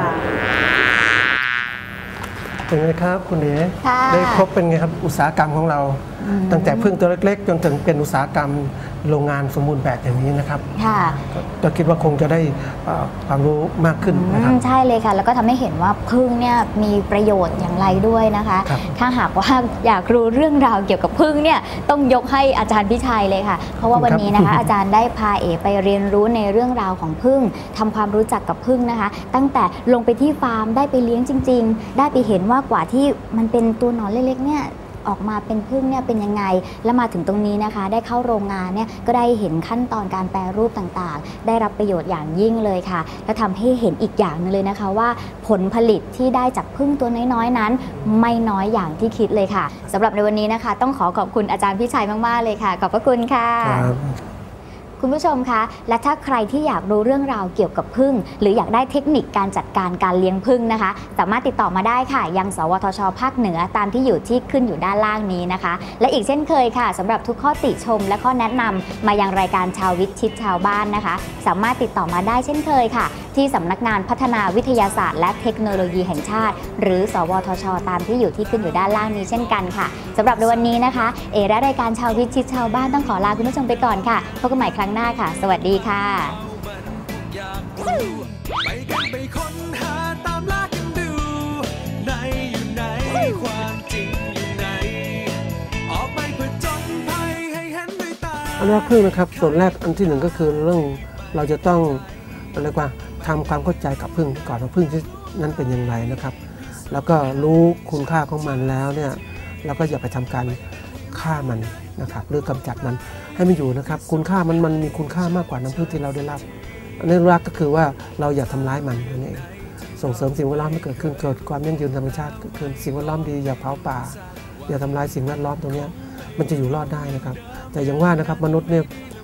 เป็นไงครับคุณเอ๋ค่ะได้พบเป็นไงครับอุตสาหกรรมของเรา ตั้งแต่พึ่งตัวเล็กๆ จนถึงเป็นอุตสาหกรรมโรงงานสมบูรณ์แบบอย่างนี้นะครับค่ะก็คิดว่าคงจะได้เอ่อความรู้มากขึ้นนะครับอืมใช่เลยค่ะแล้วก็ทำให้เห็นว่าผึ้งเนี่ยมีประโยชน์อย่างไรด้วยนะคะครับถ้าหากว่าอยากรู้เรื่องราวเกี่ยวกับผึ้งเนี่ยต้องยกให้อาจารย์พิชัยเลยค่ะ เพราะว่าวันนี้นะคะ อาจารย์ได้พาเอไปเรียนรู้ในเรื่องราวของผึ้งทำความรู้จักกับผึ้งนะคะ ตั้งแต่ลงไปที่ฟาร์มได้ไปเลี้ยงจริง ๆ ได้ไปเห็นว่ากว่าที่มันเป็นตัวหนอนเล็กๆเนี่ยออกมาเป็นผึ้งเนี่ยเป็นยังไงแล้วมาถึงตรงนี้นะคะได้เข้าโรงงานเนี่ยก็ได้เห็นขั้นตอนการแปรรูปต่างๆ ได้รับประโยชน์อย่างยิ่งเลยค่ะและทำให้เห็นอีกอย่างนึงเลยนะคะว่าผลผลิตที่ได้จากผึ้งตัวน้อยๆนั้น ไม่น้อยอย่างที่คิดเลยค่ะสำหรับในวันนี้นะคะต้องขอขอบคุณอาจารย์พิชัยมากๆเลยค่ะขอบพระคุณค่ะครับคุณผู้ชมคะและถ้าใครที่อยากรู้เรื่องราวเกี่ยวกับผึ้งหรืออยากได้เทคนิคการจัดการการเลี้ยงผึ้งนะคะสามารถติดต่อมาได้ค่ะยังสวทช.ภาคเหนือตามที่อยู่ที่ขึ้นอยู่ด้านล่างนี้นะคะและอีกเช่นเคยค่ะสำหรับทุกข้อติชมและข้อแนะนำมายังรายการชาววิทย์ชิดชาวบ้านนะคะสามารถติดต่อมาได้เช่นเคยค่ะที่สำนักงานพัฒนาวิทยาศาสตร์และเทคโนโลยีแห่งชาติหรือสวทช.ตามที่อยู่ที่ขึ้นอยู่ด้านล่างนี้เช่นกันค่ะสำหรับในวันนี้นะคะเอและรายการชาววิทย์ชิดชาวบ้านต้องขอลาคุณผู้ชมไปก่อนค่ะพบกันใหม่ครั้งหน้าค่ะสวัสดีค่ะอยากรู้ไปกันไปค้นหาตามล่ากันดูไหนอยู่ไหนความจริงอยู่ไหนออกไปเพื่อจนภัยให้เห็นด้วยตาอันแรกพึ่งนะครับส่วนแรกอันที่หนึ่งก็คือเรื่องเราจะต้องเรียกว่าทำความเข้าใจกับพึ่งก่อนว่าพึ่งที่นั้นเป็นอย่างไรนะครับแล้วก็รู้คุณค่าของมันแล้วเนี่ยเราก็อย่าไปทำการฆ่ามันนะครับหรือกำจัดมันให้มันอยู่นะครับคุณค่ามันมันมีคุณค่ามากกว่าน้ำพึ่งที่เราได้รับอันนี้รักก็คือว่าเราอย่าทำร้ายมันนั่นเองส่งเสริมสิ่งแวดล้อมให้เกิดขึ้นเกิดความยั่งยืนธรรมชาติเกิดขึ้นสิ่งแวดล้อมดีอย่าเผาป่าอย่าทำลายสิ่งแวดล้อมตรงนี้มันจะอยู่รอดได้นะครับแต่อย่างว่านะครับมนุษย์เนี่ย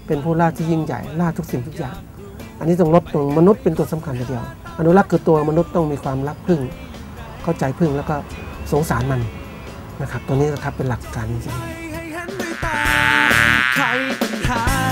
เป็นผู้ล่าที่ยิ่งใหญ่ล่าทุกสิ่งทุกอย่างอันนี้ต้องลดตรงมนุษย์เป็นตัวสำคัญทีเดียวอนุรักษ์คือตัวมนุษย์ต้องมีความรักผึ้งเข้าใจผึ้งแล้วก็สงสารมันนะครับตัวนี้นะครับเป็นหลักการจริงๆไขปัญหา